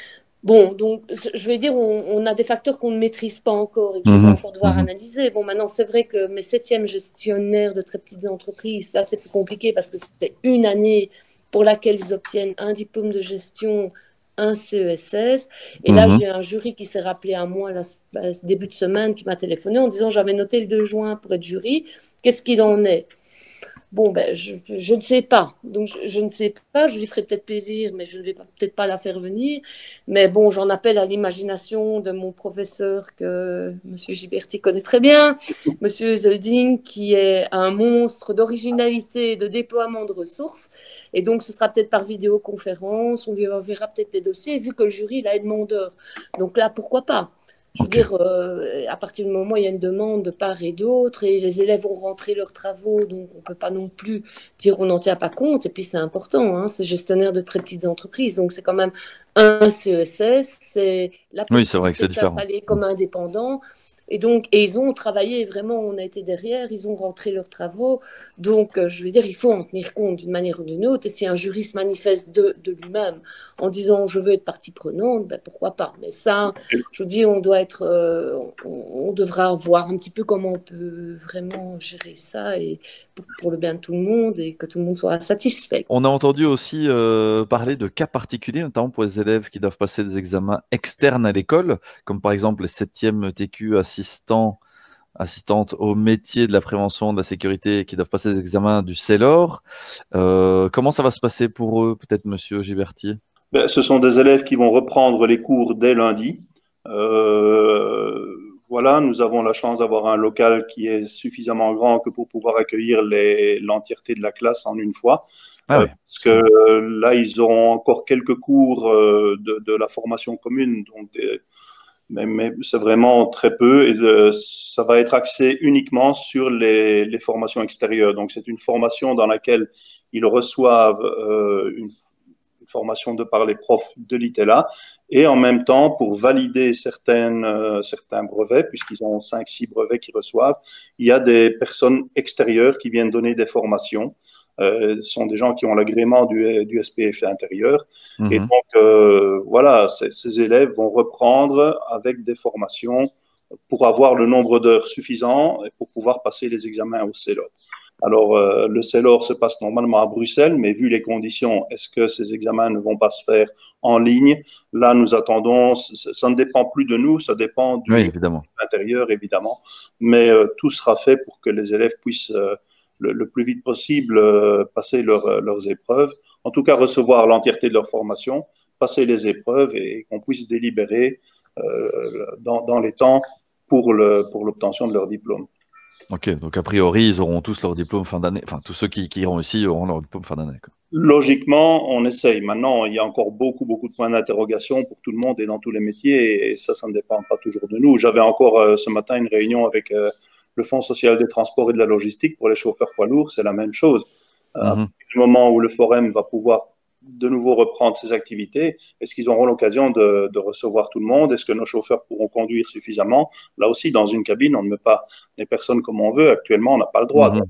Bon, donc, je vais dire, on, on a des facteurs qu'on ne maîtrise pas encore et qu'il va Mmh. encore devoir Mmh. analyser. Bon, maintenant, c'est vrai que mes septièmes gestionnaires de très petites entreprises, là, c'est plus compliqué parce que c'est une année pour laquelle ils obtiennent un diplôme de gestion, un C E S S. Et là, Mmh. j'ai un jury qui s'est rappelé à moi là, ce début de semaine, qui m'a téléphoné en disant j'avais noté le deux juin pour être jury. Qu'est-ce qu'il en est? Bon, ben, je, je ne sais pas. Donc, je, je ne sais pas. Je lui ferai peut-être plaisir, mais je ne vais peut-être pas la faire venir. Mais bon, j'en appelle à l'imagination de mon professeur que M. Giberti connaît très bien, M. Zelding, qui est un monstre d'originalité et de déploiement de ressources. Et donc, ce sera peut-être par vidéoconférence. On lui enverra peut-être les dossiers, vu que le jury, là, est demandeur. Donc là, pourquoi pas? Je veux Ok. dire, euh, à partir du moment où il y a une demande de part et d'autre, et les élèves ont rentré leurs travaux, donc on ne peut pas non plus dire on n'en tient pas compte. Et puis c'est important, hein, c'est gestionnaire de très petites entreprises, donc c'est quand même un C E S S, c'est la Oui, c'est vrai que possibilité c'est de différent. s'installer comme indépendant. Et donc, et ils ont travaillé, vraiment, on a été derrière, ils ont rentré leurs travaux. Donc, euh, je veux dire, il faut en tenir compte d'une manière ou d'une autre. Et si un jury se manifeste de, de lui-même en disant je veux être partie prenante, ben pourquoi pas. Mais ça, je vous dis, on doit être, euh, on, on devra voir un petit peu comment on peut vraiment gérer ça et pour, pour le bien de tout le monde et que tout le monde soit satisfait. On a entendu aussi euh, parler de cas particuliers, notamment pour les élèves qui doivent passer des examens externes à l'école, comme par exemple les septièmes T Q assistants, assistantes au métier de la prévention, de la sécurité, qui doivent passer des examens du C E L O R. Euh, comment ça va se passer pour eux, peut-être, Monsieur Giberti? Ben, ce sont des élèves qui vont reprendre les cours dès lundi. Euh, voilà, nous avons la chance d'avoir un local qui est suffisamment grand que pour pouvoir accueillir les- l'entièreté de la classe en une fois. Ah Euh, oui. parce que euh, là, ils auront encore quelques cours euh, de, de la formation commune, donc des- mais, mais c'est vraiment très peu et de, ça va être axé uniquement sur les, les formations extérieures. Donc, c'est une formation dans laquelle ils reçoivent euh, une formation de par les profs de l'I T E L A et en même temps pour valider certaines, euh, certains brevets, puisqu'ils ont cinq six brevets qu'ils reçoivent, il y a des personnes extérieures qui viennent donner des formations. Euh, ce sont des gens qui ont l'agrément du, du S P F intérieur. Mmh. Et donc, euh, voilà, ces, ces élèves vont reprendre avec des formations pour avoir le nombre d'heures suffisant et pour pouvoir passer les examens au C E L O R. Alors, euh, le C E L O R se passe normalement à Bruxelles, mais vu les conditions, est-ce que ces examens ne vont pas se faire en ligne? Là, nous attendons, ça, ça ne dépend plus de nous, ça dépend du Oui, évidemment. intérieur, évidemment, mais euh, tout sera fait pour que les élèves puissent euh, le, le plus vite possible euh, passer leur, leurs épreuves, en tout cas recevoir l'entièreté de leur formation, passer les épreuves et qu'on puisse délibérer euh, dans, dans les temps pour le, pour l'obtention de leur diplôme. Ok, donc a priori, ils auront tous leur diplôme fin d'année. Enfin, tous ceux qui, qui iront ici auront leur diplôme fin d'année, quoi. Logiquement, on essaye. Maintenant, il y a encore beaucoup, beaucoup de points d'interrogation pour tout le monde et dans tous les métiers, et ça, ça ne dépend pas toujours de nous. J'avais encore euh, ce matin une réunion avec euh, le Fonds social des transports et de la logistique pour les chauffeurs poids lourds, c'est la même chose. Euh, Mhm. À partir du moment où le Forum va pouvoir de nouveau reprendre ses activités, est-ce qu'ils auront l'occasion de, de recevoir tout le monde? Est-ce que nos chauffeurs pourront conduire suffisamment? Là aussi, dans une cabine, on ne met pas les personnes comme on veut. Actuellement, on n'a pas le droit. Mhm. Donc,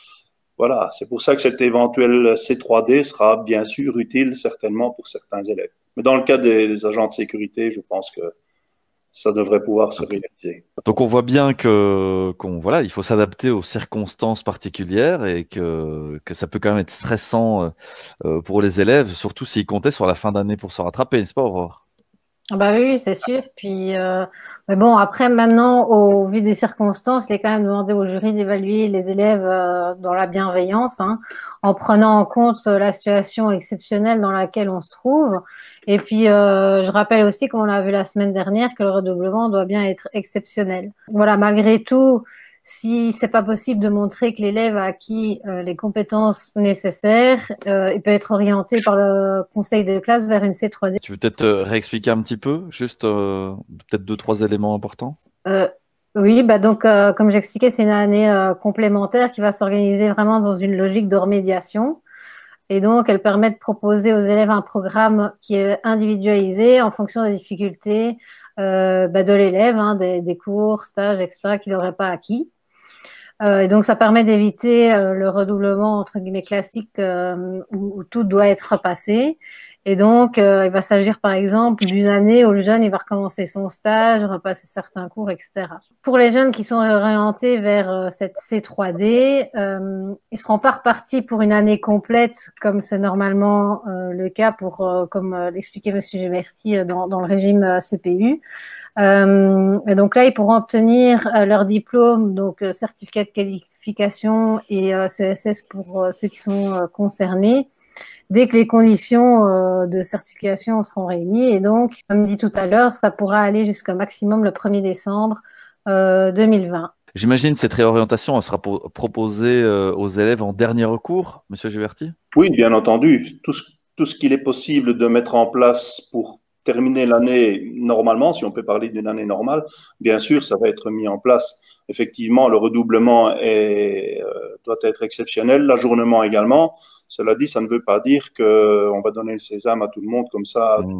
voilà, c'est pour ça que cet éventuel C trois D sera bien sûr utile certainement pour certains élèves. Mais dans le cas des, des agents de sécurité, je pense que ça devrait pouvoir se réaliser. Donc on voit bien que qu'on voilà, il faut s'adapter aux circonstances particulières et que, que ça peut quand même être stressant euh, pour les élèves, surtout s'ils comptaient sur la fin d'année pour se rattraper, n'est-ce pas, Aurore? Ah bah oui, c'est sûr. Puis, euh, mais bon, après, maintenant, au vu des circonstances, il est quand même demandé au jury d'évaluer les élèves euh, dans la bienveillance, hein, en prenant en compte euh, la situation exceptionnelle dans laquelle on se trouve. Et puis, euh, je rappelle aussi, comme on l'a vu la semaine dernière, que le redoublement doit bien être exceptionnel. Voilà, malgré tout, si c'est pas possible de montrer que l'élève a acquis euh, les compétences nécessaires, euh, il peut être orienté par le conseil de classe vers une C trois D. Tu veux peut-être euh, réexpliquer un petit peu, juste euh, peut-être deux, trois éléments importants? Euh, oui, bah donc euh, comme j'expliquais, c'est une année euh, complémentaire qui va s'organiser vraiment dans une logique de remédiation. Et donc, elle permet de proposer aux élèves un programme qui est individualisé en fonction des difficultés euh, bah, de l'élève, hein, des, des cours, stages, et cetera, qu'il n'aurait pas acquis. Euh, et donc, ça permet d'éviter euh, le redoublement, entre guillemets, classique euh, où, où tout doit être repassé. Et donc, euh, il va s'agir, par exemple, d'une année où le jeune il va recommencer son stage, repasser certains cours, et cetera. Pour les jeunes qui sont orientés vers euh, cette C trois D, euh, ils ne seront pas repartis pour une année complète, comme c'est normalement euh, le cas pour, euh, comme euh, l'expliquait M. Gémerti, euh, dans, dans le régime euh, C P U. Euh, et donc là, ils pourront obtenir euh, leur diplôme, donc euh, certificat de qualification et euh, C S S pour euh, ceux qui sont euh, concernés, dès que les conditions euh, de certification seront réunies. Et donc, comme dit tout à l'heure, ça pourra aller jusqu'au maximum le premier décembre euh, deux mille vingt. J'imagine que cette réorientation elle sera po- proposée euh, aux élèves en dernier recours, Monsieur Géverti? Oui, bien entendu. Tout ce, tout ce qu'il est possible de mettre en place pour terminer l'année normalement, si on peut parler d'une année normale, bien sûr, ça va être mis en place. Effectivement, le redoublement est, euh, doit être exceptionnel, l'ajournement également. Cela dit, ça ne veut pas dire qu'on va donner le sésame à tout le monde comme ça. Mmh.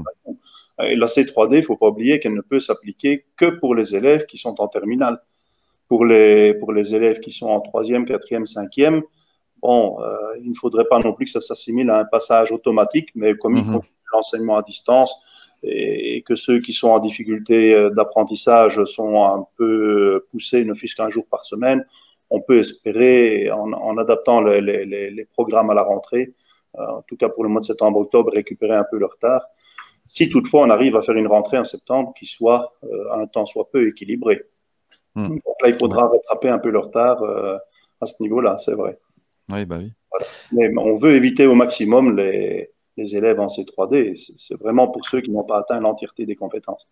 Et la C trois D, il ne faut pas oublier qu'elle ne peut s'appliquer que pour les élèves qui sont en terminale. Pour les, pour les élèves qui sont en troisième, quatrième, cinquième, bon, euh, il ne faudrait pas non plus que ça s'assimile à un passage automatique, mais comme mmh. il faut l'enseignement à distance et, et que ceux qui sont en difficulté d'apprentissage sont un peu poussés, ne fût-ce qu'un jour par semaine, on peut espérer, en, en adaptant les, les, les programmes à la rentrée, euh, en tout cas pour le mois de septembre-octobre, récupérer un peu le retard. Si toutefois on arrive à faire une rentrée en septembre qui soit euh, un temps soit peu équilibré. Mmh. Donc là, il faudra rattraper un peu le retard euh, à ce niveau-là, c'est vrai. Oui, bah oui. Voilà. Mais on veut éviter au maximum les, les élèves en C trois D. C'est vraiment pour ceux qui n'ont pas atteint l'entièreté des compétences.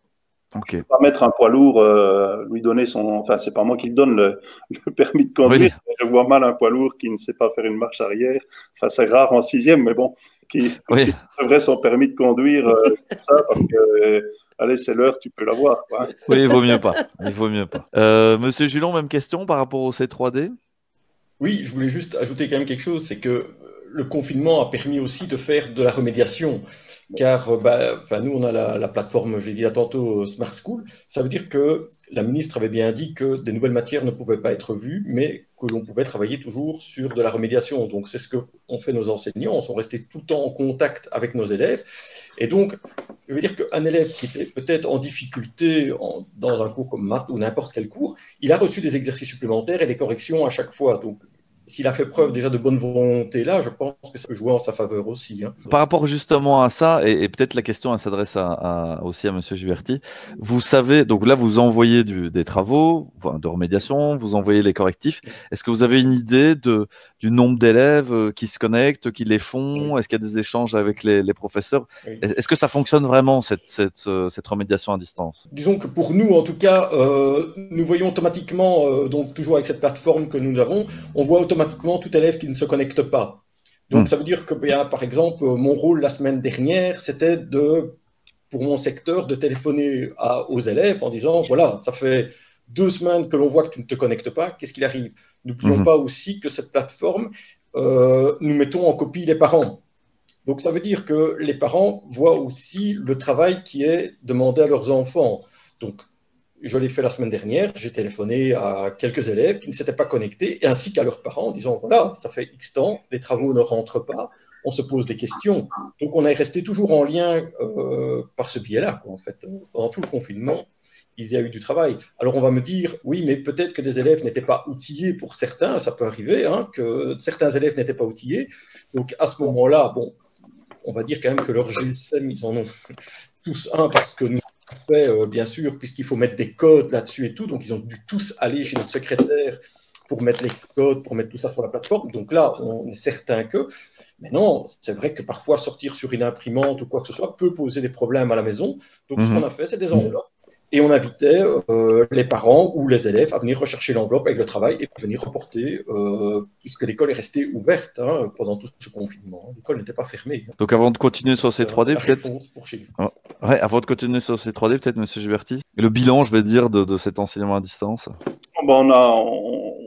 Okay. Je ne peux pas mettre un poids lourd, euh, lui donner son. Enfin, c'est pas moi qui le donne le, le permis de conduire. Oui. Je vois mal un poids lourd qui ne sait pas faire une marche arrière. Enfin, c'est rare en sixième, mais bon, qui, oui. qui devrait son permis de conduire euh, comme ça, parce que, euh, allez, c'est l'heure, tu peux l'avoir. Oui, il vaut mieux pas. Il vaut mieux pas. Euh, Monsieur Julon, même question par rapport au C trois D? Oui, je voulais juste ajouter quand même quelque chose, c'est que le confinement a permis aussi de faire de la remédiation. Car bah, enfin, nous, on a la, la plateforme, j'ai dit là tantôt, Smart School. Ça veut dire que la ministre avait bien dit que des nouvelles matières ne pouvaient pas être vues, mais que l'on pouvait travailler toujours sur de la remédiation. Donc, c'est ce qu'ont fait nos enseignants. Ils sont restés tout le temps en contact avec nos élèves. Et donc, je veux dire qu'un élève qui était peut-être en difficulté en, dans un cours comme maths ou n'importe quel cours, il a reçu des exercices supplémentaires et des corrections à chaque fois. Donc, s'il a fait preuve déjà de bonne volonté là, je pense que ça peut jouer en sa faveur aussi. Hein. Par rapport justement à ça, et, et peut-être la question elle s'adresse à, à, aussi à Monsieur Géverti, vous savez, donc là vous envoyez du, des travaux de remédiation, vous envoyez les correctifs. Est-ce que vous avez une idée de, du nombre d'élèves qui se connectent, qui les font? Oui. Est-ce qu'il y a des échanges avec les, les professeurs? Oui. Est-ce que ça fonctionne vraiment cette, cette, cette remédiation à distance? Disons que pour nous, en tout cas, euh, nous voyons automatiquement, euh, donc toujours avec cette plateforme que nous avons, on voit automatiquement automatiquement tout élève qui ne se connecte pas. Donc, mmh. ça veut dire que, bien, par exemple, mon rôle la semaine dernière, c'était de, pour mon secteur, de téléphoner à, aux élèves en disant, voilà, ça fait deux semaines que l'on voit que tu ne te connectes pas, qu'est-ce qu'il arrive? N'oublions mmh. pas aussi que cette plateforme, euh, nous mettons en copie les parents. Donc, ça veut dire que les parents voient aussi le travail qui est demandé à leurs enfants. Donc, je l'ai fait la semaine dernière, j'ai téléphoné à quelques élèves qui ne s'étaient pas connectés, et ainsi qu'à leurs parents, en disant, voilà, ça fait X temps, les travaux ne rentrent pas, on se pose des questions. Donc, on est resté toujours en lien euh, par ce biais-là, en fait. Pendant tout le confinement, il y a eu du travail. Alors, on va me dire, oui, mais peut-être que des élèves n'étaient pas outillés pour certains, ça peut arriver, hein, que certains élèves n'étaient pas outillés. Donc, à ce moment-là, bon, on va dire quand même que leur G S M, ils en ont tous un, parce que nous, fait, euh, bien sûr, puisqu'il faut mettre des codes là-dessus et tout, donc ils ont dû tous aller chez notre secrétaire pour mettre les codes, pour mettre tout ça sur la plateforme. Donc là, on est certain que, mais non, c'est vrai que parfois sortir sur une imprimante ou quoi que ce soit peut poser des problèmes à la maison. Donc mmh. ce qu'on a fait, c'est des enveloppes. Et on invitait euh, les parents ou les élèves à venir rechercher l'enveloppe avec le travail et venir reporter, euh, puisque l'école est restée ouverte hein, pendant tout ce confinement. L'école n'était pas fermée. Hein. Donc avant de continuer sur C trois D, peut-être. Oh, ouais, avant de continuer sur C trois D, peut-être, Monsieur Géverti. Le bilan, je vais dire, de, de cet enseignement à distance. Bon, on a, on...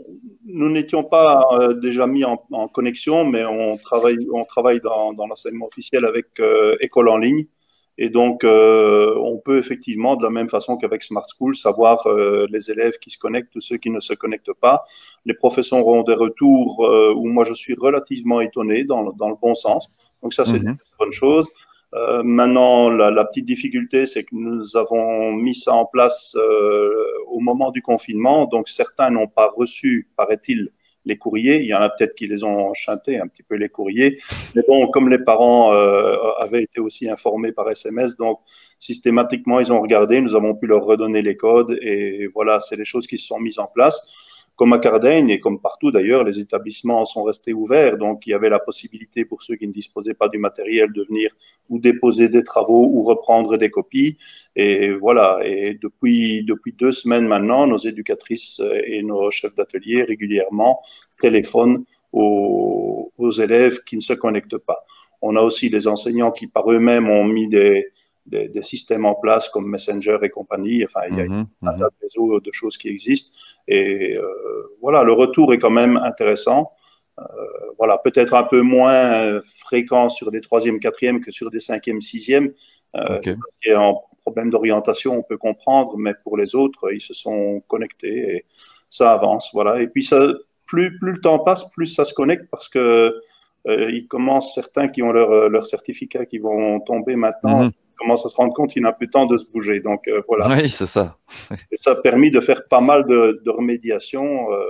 nous n'étions pas euh, déjà mis en, en connexion, mais on travaille, on travaille dans, dans l'enseignement officiel avec euh, École en ligne. Et donc, euh, on peut effectivement, de la même façon qu'avec Smart School, savoir euh, les élèves qui se connectent ou ceux qui ne se connectent pas. Les professeurs auront des retours euh, où moi, je suis relativement étonné dans, dans le bon sens. Donc ça, c'est mmh. une bonne chose. Euh, maintenant, la, la petite difficulté, c'est que nous avons mis ça en place euh, au moment du confinement. Donc, certains n'ont pas reçu, paraît-il, les courriers. Il y en a peut-être qui les ont chantés un petit peu, les courriers. Mais bon, comme les parents euh, avaient été aussi informés par S M S, donc systématiquement, ils ont regardé. Nous avons pu leur redonner les codes. Et voilà, c'est les choses qui se sont mises en place. Comme à Cardaigne et comme partout d'ailleurs, les établissements sont restés ouverts. Donc, il y avait la possibilité pour ceux qui ne disposaient pas du matériel de venir ou déposer des travaux ou reprendre des copies. Et voilà. Et depuis, depuis deux semaines maintenant, nos éducatrices et nos chefs d'atelier régulièrement téléphonent aux, aux élèves qui ne se connectent pas. On a aussi des enseignants qui par eux-mêmes ont mis des, Des, des systèmes en place comme Messenger et compagnie. Enfin, il y a mmh, un tas de réseaux de choses qui existent. Et euh, voilà, le retour est quand même intéressant. Euh, voilà, peut-être un peu moins fréquent sur des troisième, quatrième que sur des cinquième, sixième. Euh, okay. Qui est en problème d'orientation, on peut comprendre, mais pour les autres, ils se sont connectés et ça avance. Voilà. Et puis, ça, plus, plus le temps passe, plus ça se connecte parce que euh, ils commencent, certains qui ont leur, leur certificat qui vont tomber maintenant. Mmh. Commence à se rendre compte qu'il n'a plus le temps de se bouger. Donc, euh, voilà. Oui, c'est ça. Et ça a permis de faire pas mal de, de remédiation, euh,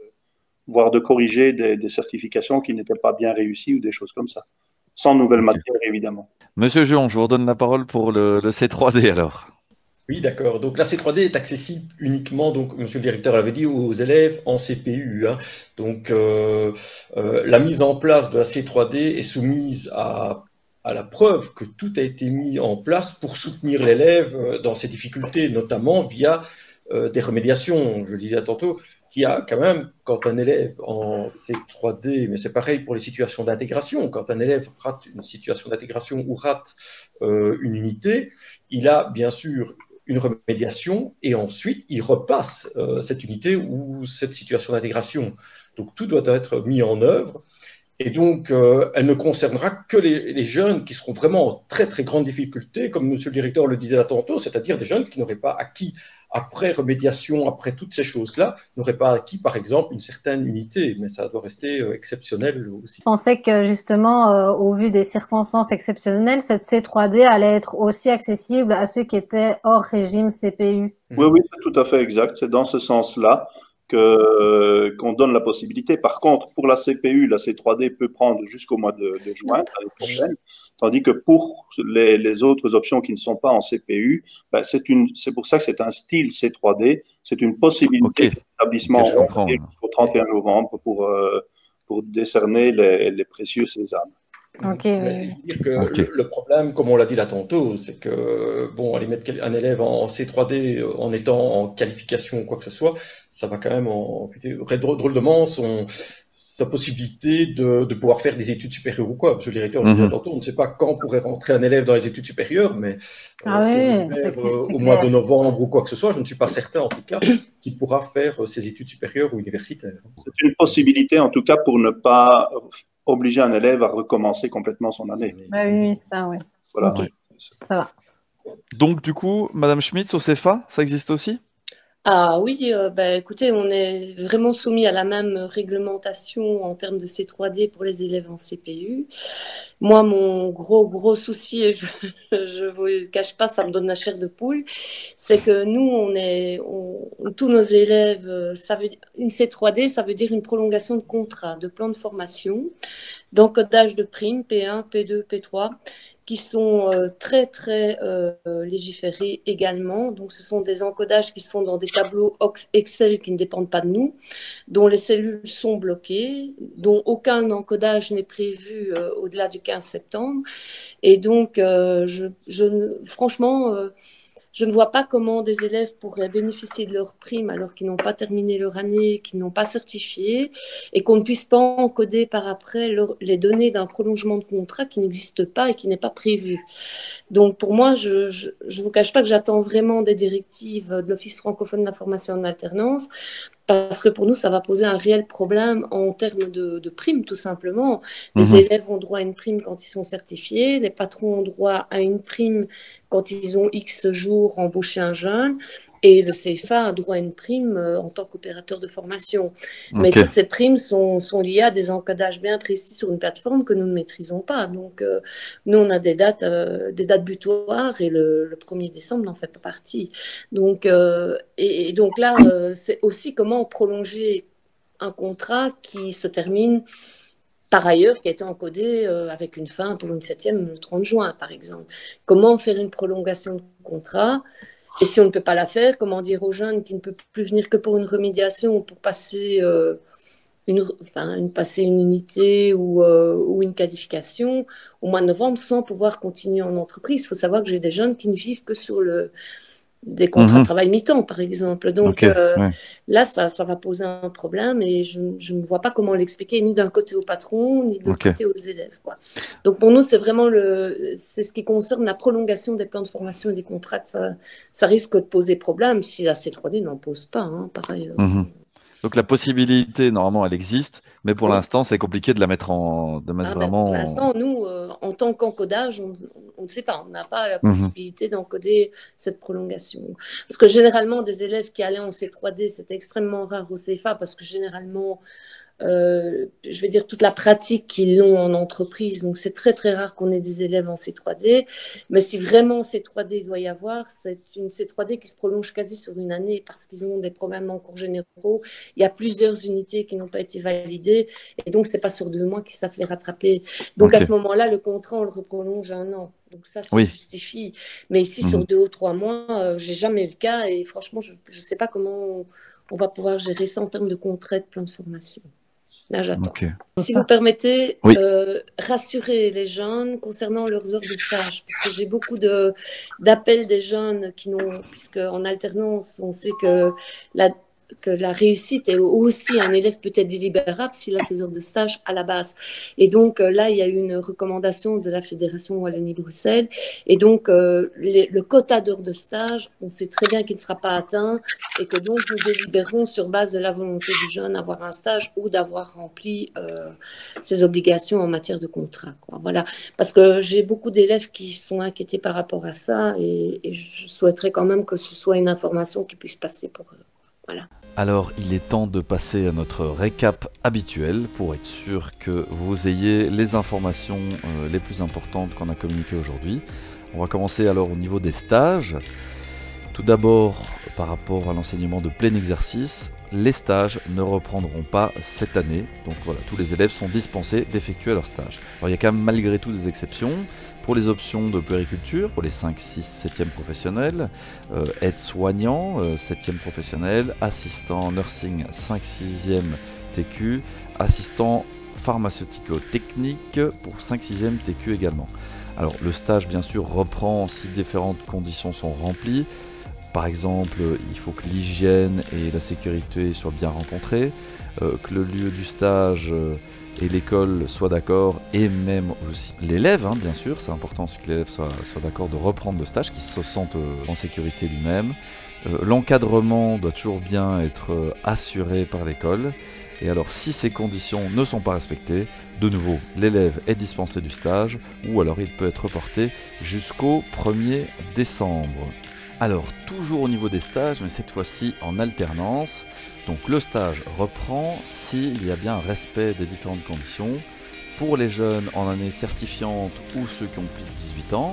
voire de corriger des, des certifications qui n'étaient pas bien réussies ou des choses comme ça. Sans nouvelles okay. matières, évidemment. Monsieur Juon, je vous redonne la parole pour le, le C trois D alors. Oui, d'accord. Donc la C trois D est accessible uniquement, donc Monsieur le directeur l'avait dit, aux élèves en C P U. Hein. Donc euh, euh, la mise en place de la C trois D est soumise à à la preuve que tout a été mis en place pour soutenir l'élève dans ses difficultés, notamment via euh, des remédiations. Je le disais tantôt, qu'il y a quand même, quand un élève en C trois D, mais c'est pareil pour les situations d'intégration, quand un élève rate une situation d'intégration ou rate euh, une unité, il a bien sûr une remédiation et ensuite il repasse euh, cette unité ou cette situation d'intégration. Donc tout doit être mis en œuvre. Et donc, euh, elle ne concernera que les, les jeunes qui seront vraiment en très très grande difficulté, comme Monsieur le directeur le disait là tantôt, c'est-à-dire des jeunes qui n'auraient pas acquis, après remédiation, après toutes ces choses-là, n'auraient pas acquis par exemple une certaine unité, mais ça doit rester euh, exceptionnel aussi. Je pensais que justement, euh, au vu des circonstances exceptionnelles, cette C trois D allait être aussi accessible à ceux qui étaient hors régime C P U. Oui, oui, c'est tout à fait exact, c'est dans ce sens-là. Que, qu'on donne la possibilité. Par contre, pour la C P U, la C trois D peut prendre jusqu'au mois de, de juin, l'année prochaine, tandis que pour les, les autres options qui ne sont pas en C P U, ben c'est, une, c'est pour ça que c'est un style C trois D, c'est une possibilité okay. d'établissement okay, jusqu'au trente et un novembre pour, euh, pour décerner les, les précieux sésames. Ok, oui. Dire que okay. le, le problème, comme on l'a dit là tantôt, c'est que bon, aller mettre un élève en C trois D en étant en qualification ou quoi que ce soit, ça va quand même amputer drôlement son sa possibilité de, de pouvoir faire des études supérieures ou quoi. Monsieur le directeur le disait mm-hmm. tantôt, on ne sait pas quand pourrait rentrer un élève dans les études supérieures, mais ah euh, oui, si on c'est, euh, c'est au clair. mois de novembre ou quoi que ce soit, je ne suis pas certain en tout cas qu'il pourra faire ses études supérieures ou universitaires. C'est une possibilité en tout cas pour ne pas obliger un élève à recommencer complètement son année. Bah oui, ça, oui. Voilà. Okay. Ça va. Donc, du coup, Madame Schmitz, au C F A, ça existe aussi? Ah oui, euh, bah, écoutez, on est vraiment soumis à la même réglementation en termes de C trois D pour les élèves en C P U. Moi, mon gros, gros souci, et je ne vous le cache pas, ça me donne la chair de poule, c'est que nous, on est, on, tous nos élèves, ça veut, une C trois D, ça veut dire une prolongation de contrat, de plan de formation, d'encodage de primes P un, P deux, P trois, qui sont euh, très, très euh, légiférés également. Donc, ce sont des encodages qui sont dans des tableaux Excel qui ne dépendent pas de nous, dont les cellules sont bloquées, dont aucun encodage n'est prévu euh, au-delà du quinze septembre. Et donc, euh, je, je, franchement, euh, je ne vois pas comment des élèves pourraient bénéficier de leurs primes alors qu'ils n'ont pas terminé leur année, qu'ils n'ont pas certifié, et qu'on ne puisse pas encoder par après leur, les données d'un prolongement de contrat qui n'existe pas et qui n'est pas prévu. Donc pour moi, je ne vous cache pas que j'attends vraiment des directives de l'Office francophone de la formation en alternance parce que pour nous, ça va poser un réel problème en termes de, de primes, tout simplement. Les Mhm. élèves ont droit à une prime quand ils sont certifiés, les patrons ont droit à une prime quand ils ont X jours embauché un jeune, et le C F A a droit à une prime euh, en tant qu'opérateur de formation. Mais Ok. toutes ces primes sont, sont liées à des encodages bien précis sur une plateforme que nous ne maîtrisons pas. Donc, euh, nous, on a des dates, euh, des dates butoirs, et le, le premier décembre n'en fait pas partie. Donc, euh, et, et donc là, euh, c'est aussi comment prolonger un contrat qui se termine par ailleurs, qui a été encodé euh, avec une fin pour une septième le trente juin, par exemple. Comment faire une prolongation de contrat? Et si on ne peut pas la faire, comment dire aux jeunes qui ne peuvent plus venir que pour une remédiation ou pour passer, euh, une, enfin, une, passer une unité ou, euh, ou une qualification au mois de novembre sans pouvoir continuer en entreprise? Il faut savoir que j'ai des jeunes qui ne vivent que sur le, des contrats Mhm. de travail mi-temps, par exemple. Donc Ok. euh, Ouais. là, ça, ça va poser un problème et je je ne vois pas comment l'expliquer ni d'un côté aux patrons, ni de l'autre Ok. côté aux élèves, quoi. Donc pour nous, c'est vraiment le, c'est ce qui concerne la prolongation des plans de formation et des contrats que ça, ça risque de poser problème si la C trois D n'en pose pas, hein, pareil. euh. Mhm. Donc la possibilité, normalement, elle existe, mais pour Oui. l'instant, c'est compliqué de la mettre en, de mettre Ah, ben, vraiment. pour en- l'instant, nous, euh, en tant qu'encodage, on on ne sait pas, on n'a pas la Mhm. possibilité d'encoder cette prolongation. Parce que généralement, des élèves qui allaient en C trois D, c'était extrêmement rare au C F A, parce que généralement, euh, je vais dire toute la pratique qu'ils ont en entreprise, donc c'est très très rare qu'on ait des élèves en C trois D, mais si vraiment C trois D doit y avoir, c'est une C trois D qui se prolonge quasi sur une année parce qu'ils ont des problèmes en cours généraux, il y a plusieurs unités qui n'ont pas été validées, et donc c'est pas sur deux mois qu'ils savent les rattraper. Donc Ok. à ce moment-là, le contrat, on le reprolonge un an. Donc ça se Oui. justifie. Mais ici, Mhm. sur deux ou trois mois, euh, j'ai jamais eu le cas, et franchement, je ne sais pas comment on, on va pouvoir gérer ça en termes de contrat de plan de formation. Là, j'attends. Ok. Si vous permettez, Oui. euh, rassurer les jeunes concernant leurs heures de stage, parce que j'ai beaucoup de, d'appels des jeunes qui n'ont, puisque en alternance, on sait que la, que la réussite est aussi un élève peut-être délibérable s'il a ses heures de stage à la base. Et donc euh, là, il y a eu une recommandation de la Fédération Wallonie-Bruxelles. Et donc, euh, les, le quota d'heures de stage, on sait très bien qu'il ne sera pas atteint, et que donc nous délibérons sur base de la volonté du jeune d'avoir un stage ou d'avoir rempli euh, ses obligations en matière de contrat, quoi. Voilà. Parce que j'ai beaucoup d'élèves qui sont inquiétés par rapport à ça, et, et je souhaiterais quand même que ce soit une information qui puisse passer pour eux. Voilà. Alors, il est temps de passer à notre récap habituel pour être sûr que vous ayez les informations euh, les plus importantes qu'on a communiquées aujourd'hui. On va commencer alors au niveau des stages. Tout d'abord, par rapport à l'enseignement de plein exercice, les stages ne reprendront pas cette année. Donc voilà, tous les élèves sont dispensés d'effectuer leurs stages. Alors il y a quand même malgré tout des exceptions. Pour les options de puériculture, pour les cinq, six, septième professionnels, euh, aide-soignant, euh, septième professionnel, assistant nursing cinq, sixième T Q, assistant pharmaceutico-technique pour cinq, sixième T Q également. Alors le stage bien sûr reprend si différentes conditions sont remplies. Par exemple, il faut que l'hygiène et la sécurité soient bien rencontrées, euh, que le lieu du stage euh, et l'école soient d'accord, et même aussi l'élève, hein, bien sûr, c'est important aussi que l'élève soit, soit d'accord de reprendre le stage, qu'il se sente euh, en sécurité lui-même. Euh, l'encadrement doit toujours bien être euh, assuré par l'école. Et alors, si ces conditions ne sont pas respectées, de nouveau, l'élève est dispensé du stage, ou alors il peut être reporté jusqu'au premier décembre. Alors, toujours au niveau des stages, mais cette fois-ci en alternance. Donc le stage reprend s'il y a bien un respect des différentes conditions. Pour les jeunes en année certifiante ou ceux qui ont plus de dix-huit ans,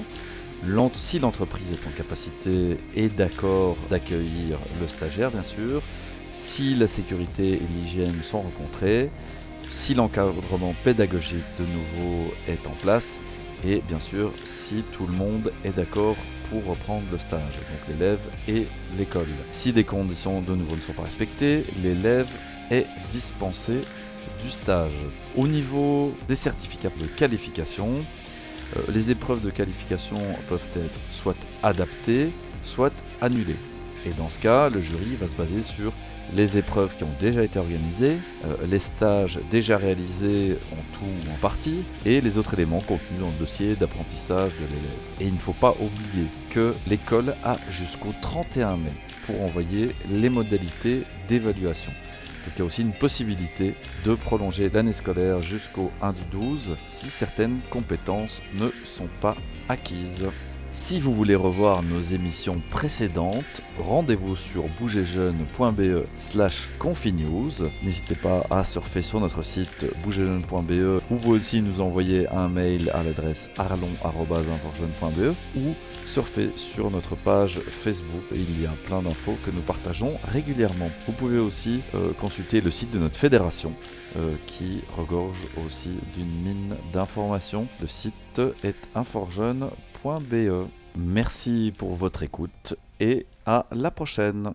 si l'entreprise est en capacité et d'accord d'accueillir le stagiaire, bien sûr, si la sécurité et l'hygiène sont rencontrées, si l'encadrement pédagogique de nouveau est en place, et bien sûr si tout le monde est d'accord pour reprendre le stage, donc l'élève et l'école. Si des conditions de nouveau ne sont pas respectées, l'élève est dispensé du stage. Au niveau des certificats de qualification, euh, les épreuves de qualification peuvent être soit adaptées, soit annulées. Et dans ce cas, le jury va se baser sur les épreuves qui ont déjà été organisées, euh, les stages déjà réalisés en tout ou en partie, et les autres éléments contenus dans le dossier d'apprentissage de l'élève. Et il ne faut pas oublier que l'école a jusqu'au trente et un mai pour envoyer les modalités d'évaluation. Donc il y a aussi une possibilité de prolonger l'année scolaire jusqu'au un du douze si certaines compétences ne sont pas acquises. Si vous voulez revoir nos émissions précédentes, rendez-vous sur bougerjeune.be slash confinews. N'hésitez pas à surfer sur notre site bougerjeune.be. Vous pouvez aussi nous envoyer un mail à l'adresse arlon arobase inforjeune point be ou surfer sur notre page Facebook. Il y a plein d'infos que nous partageons régulièrement. Vous pouvez aussi euh, consulter le site de notre fédération euh, qui regorge aussi d'une mine d'informations. Le site est inforjeune point be. Merci pour votre écoute et à la prochaine.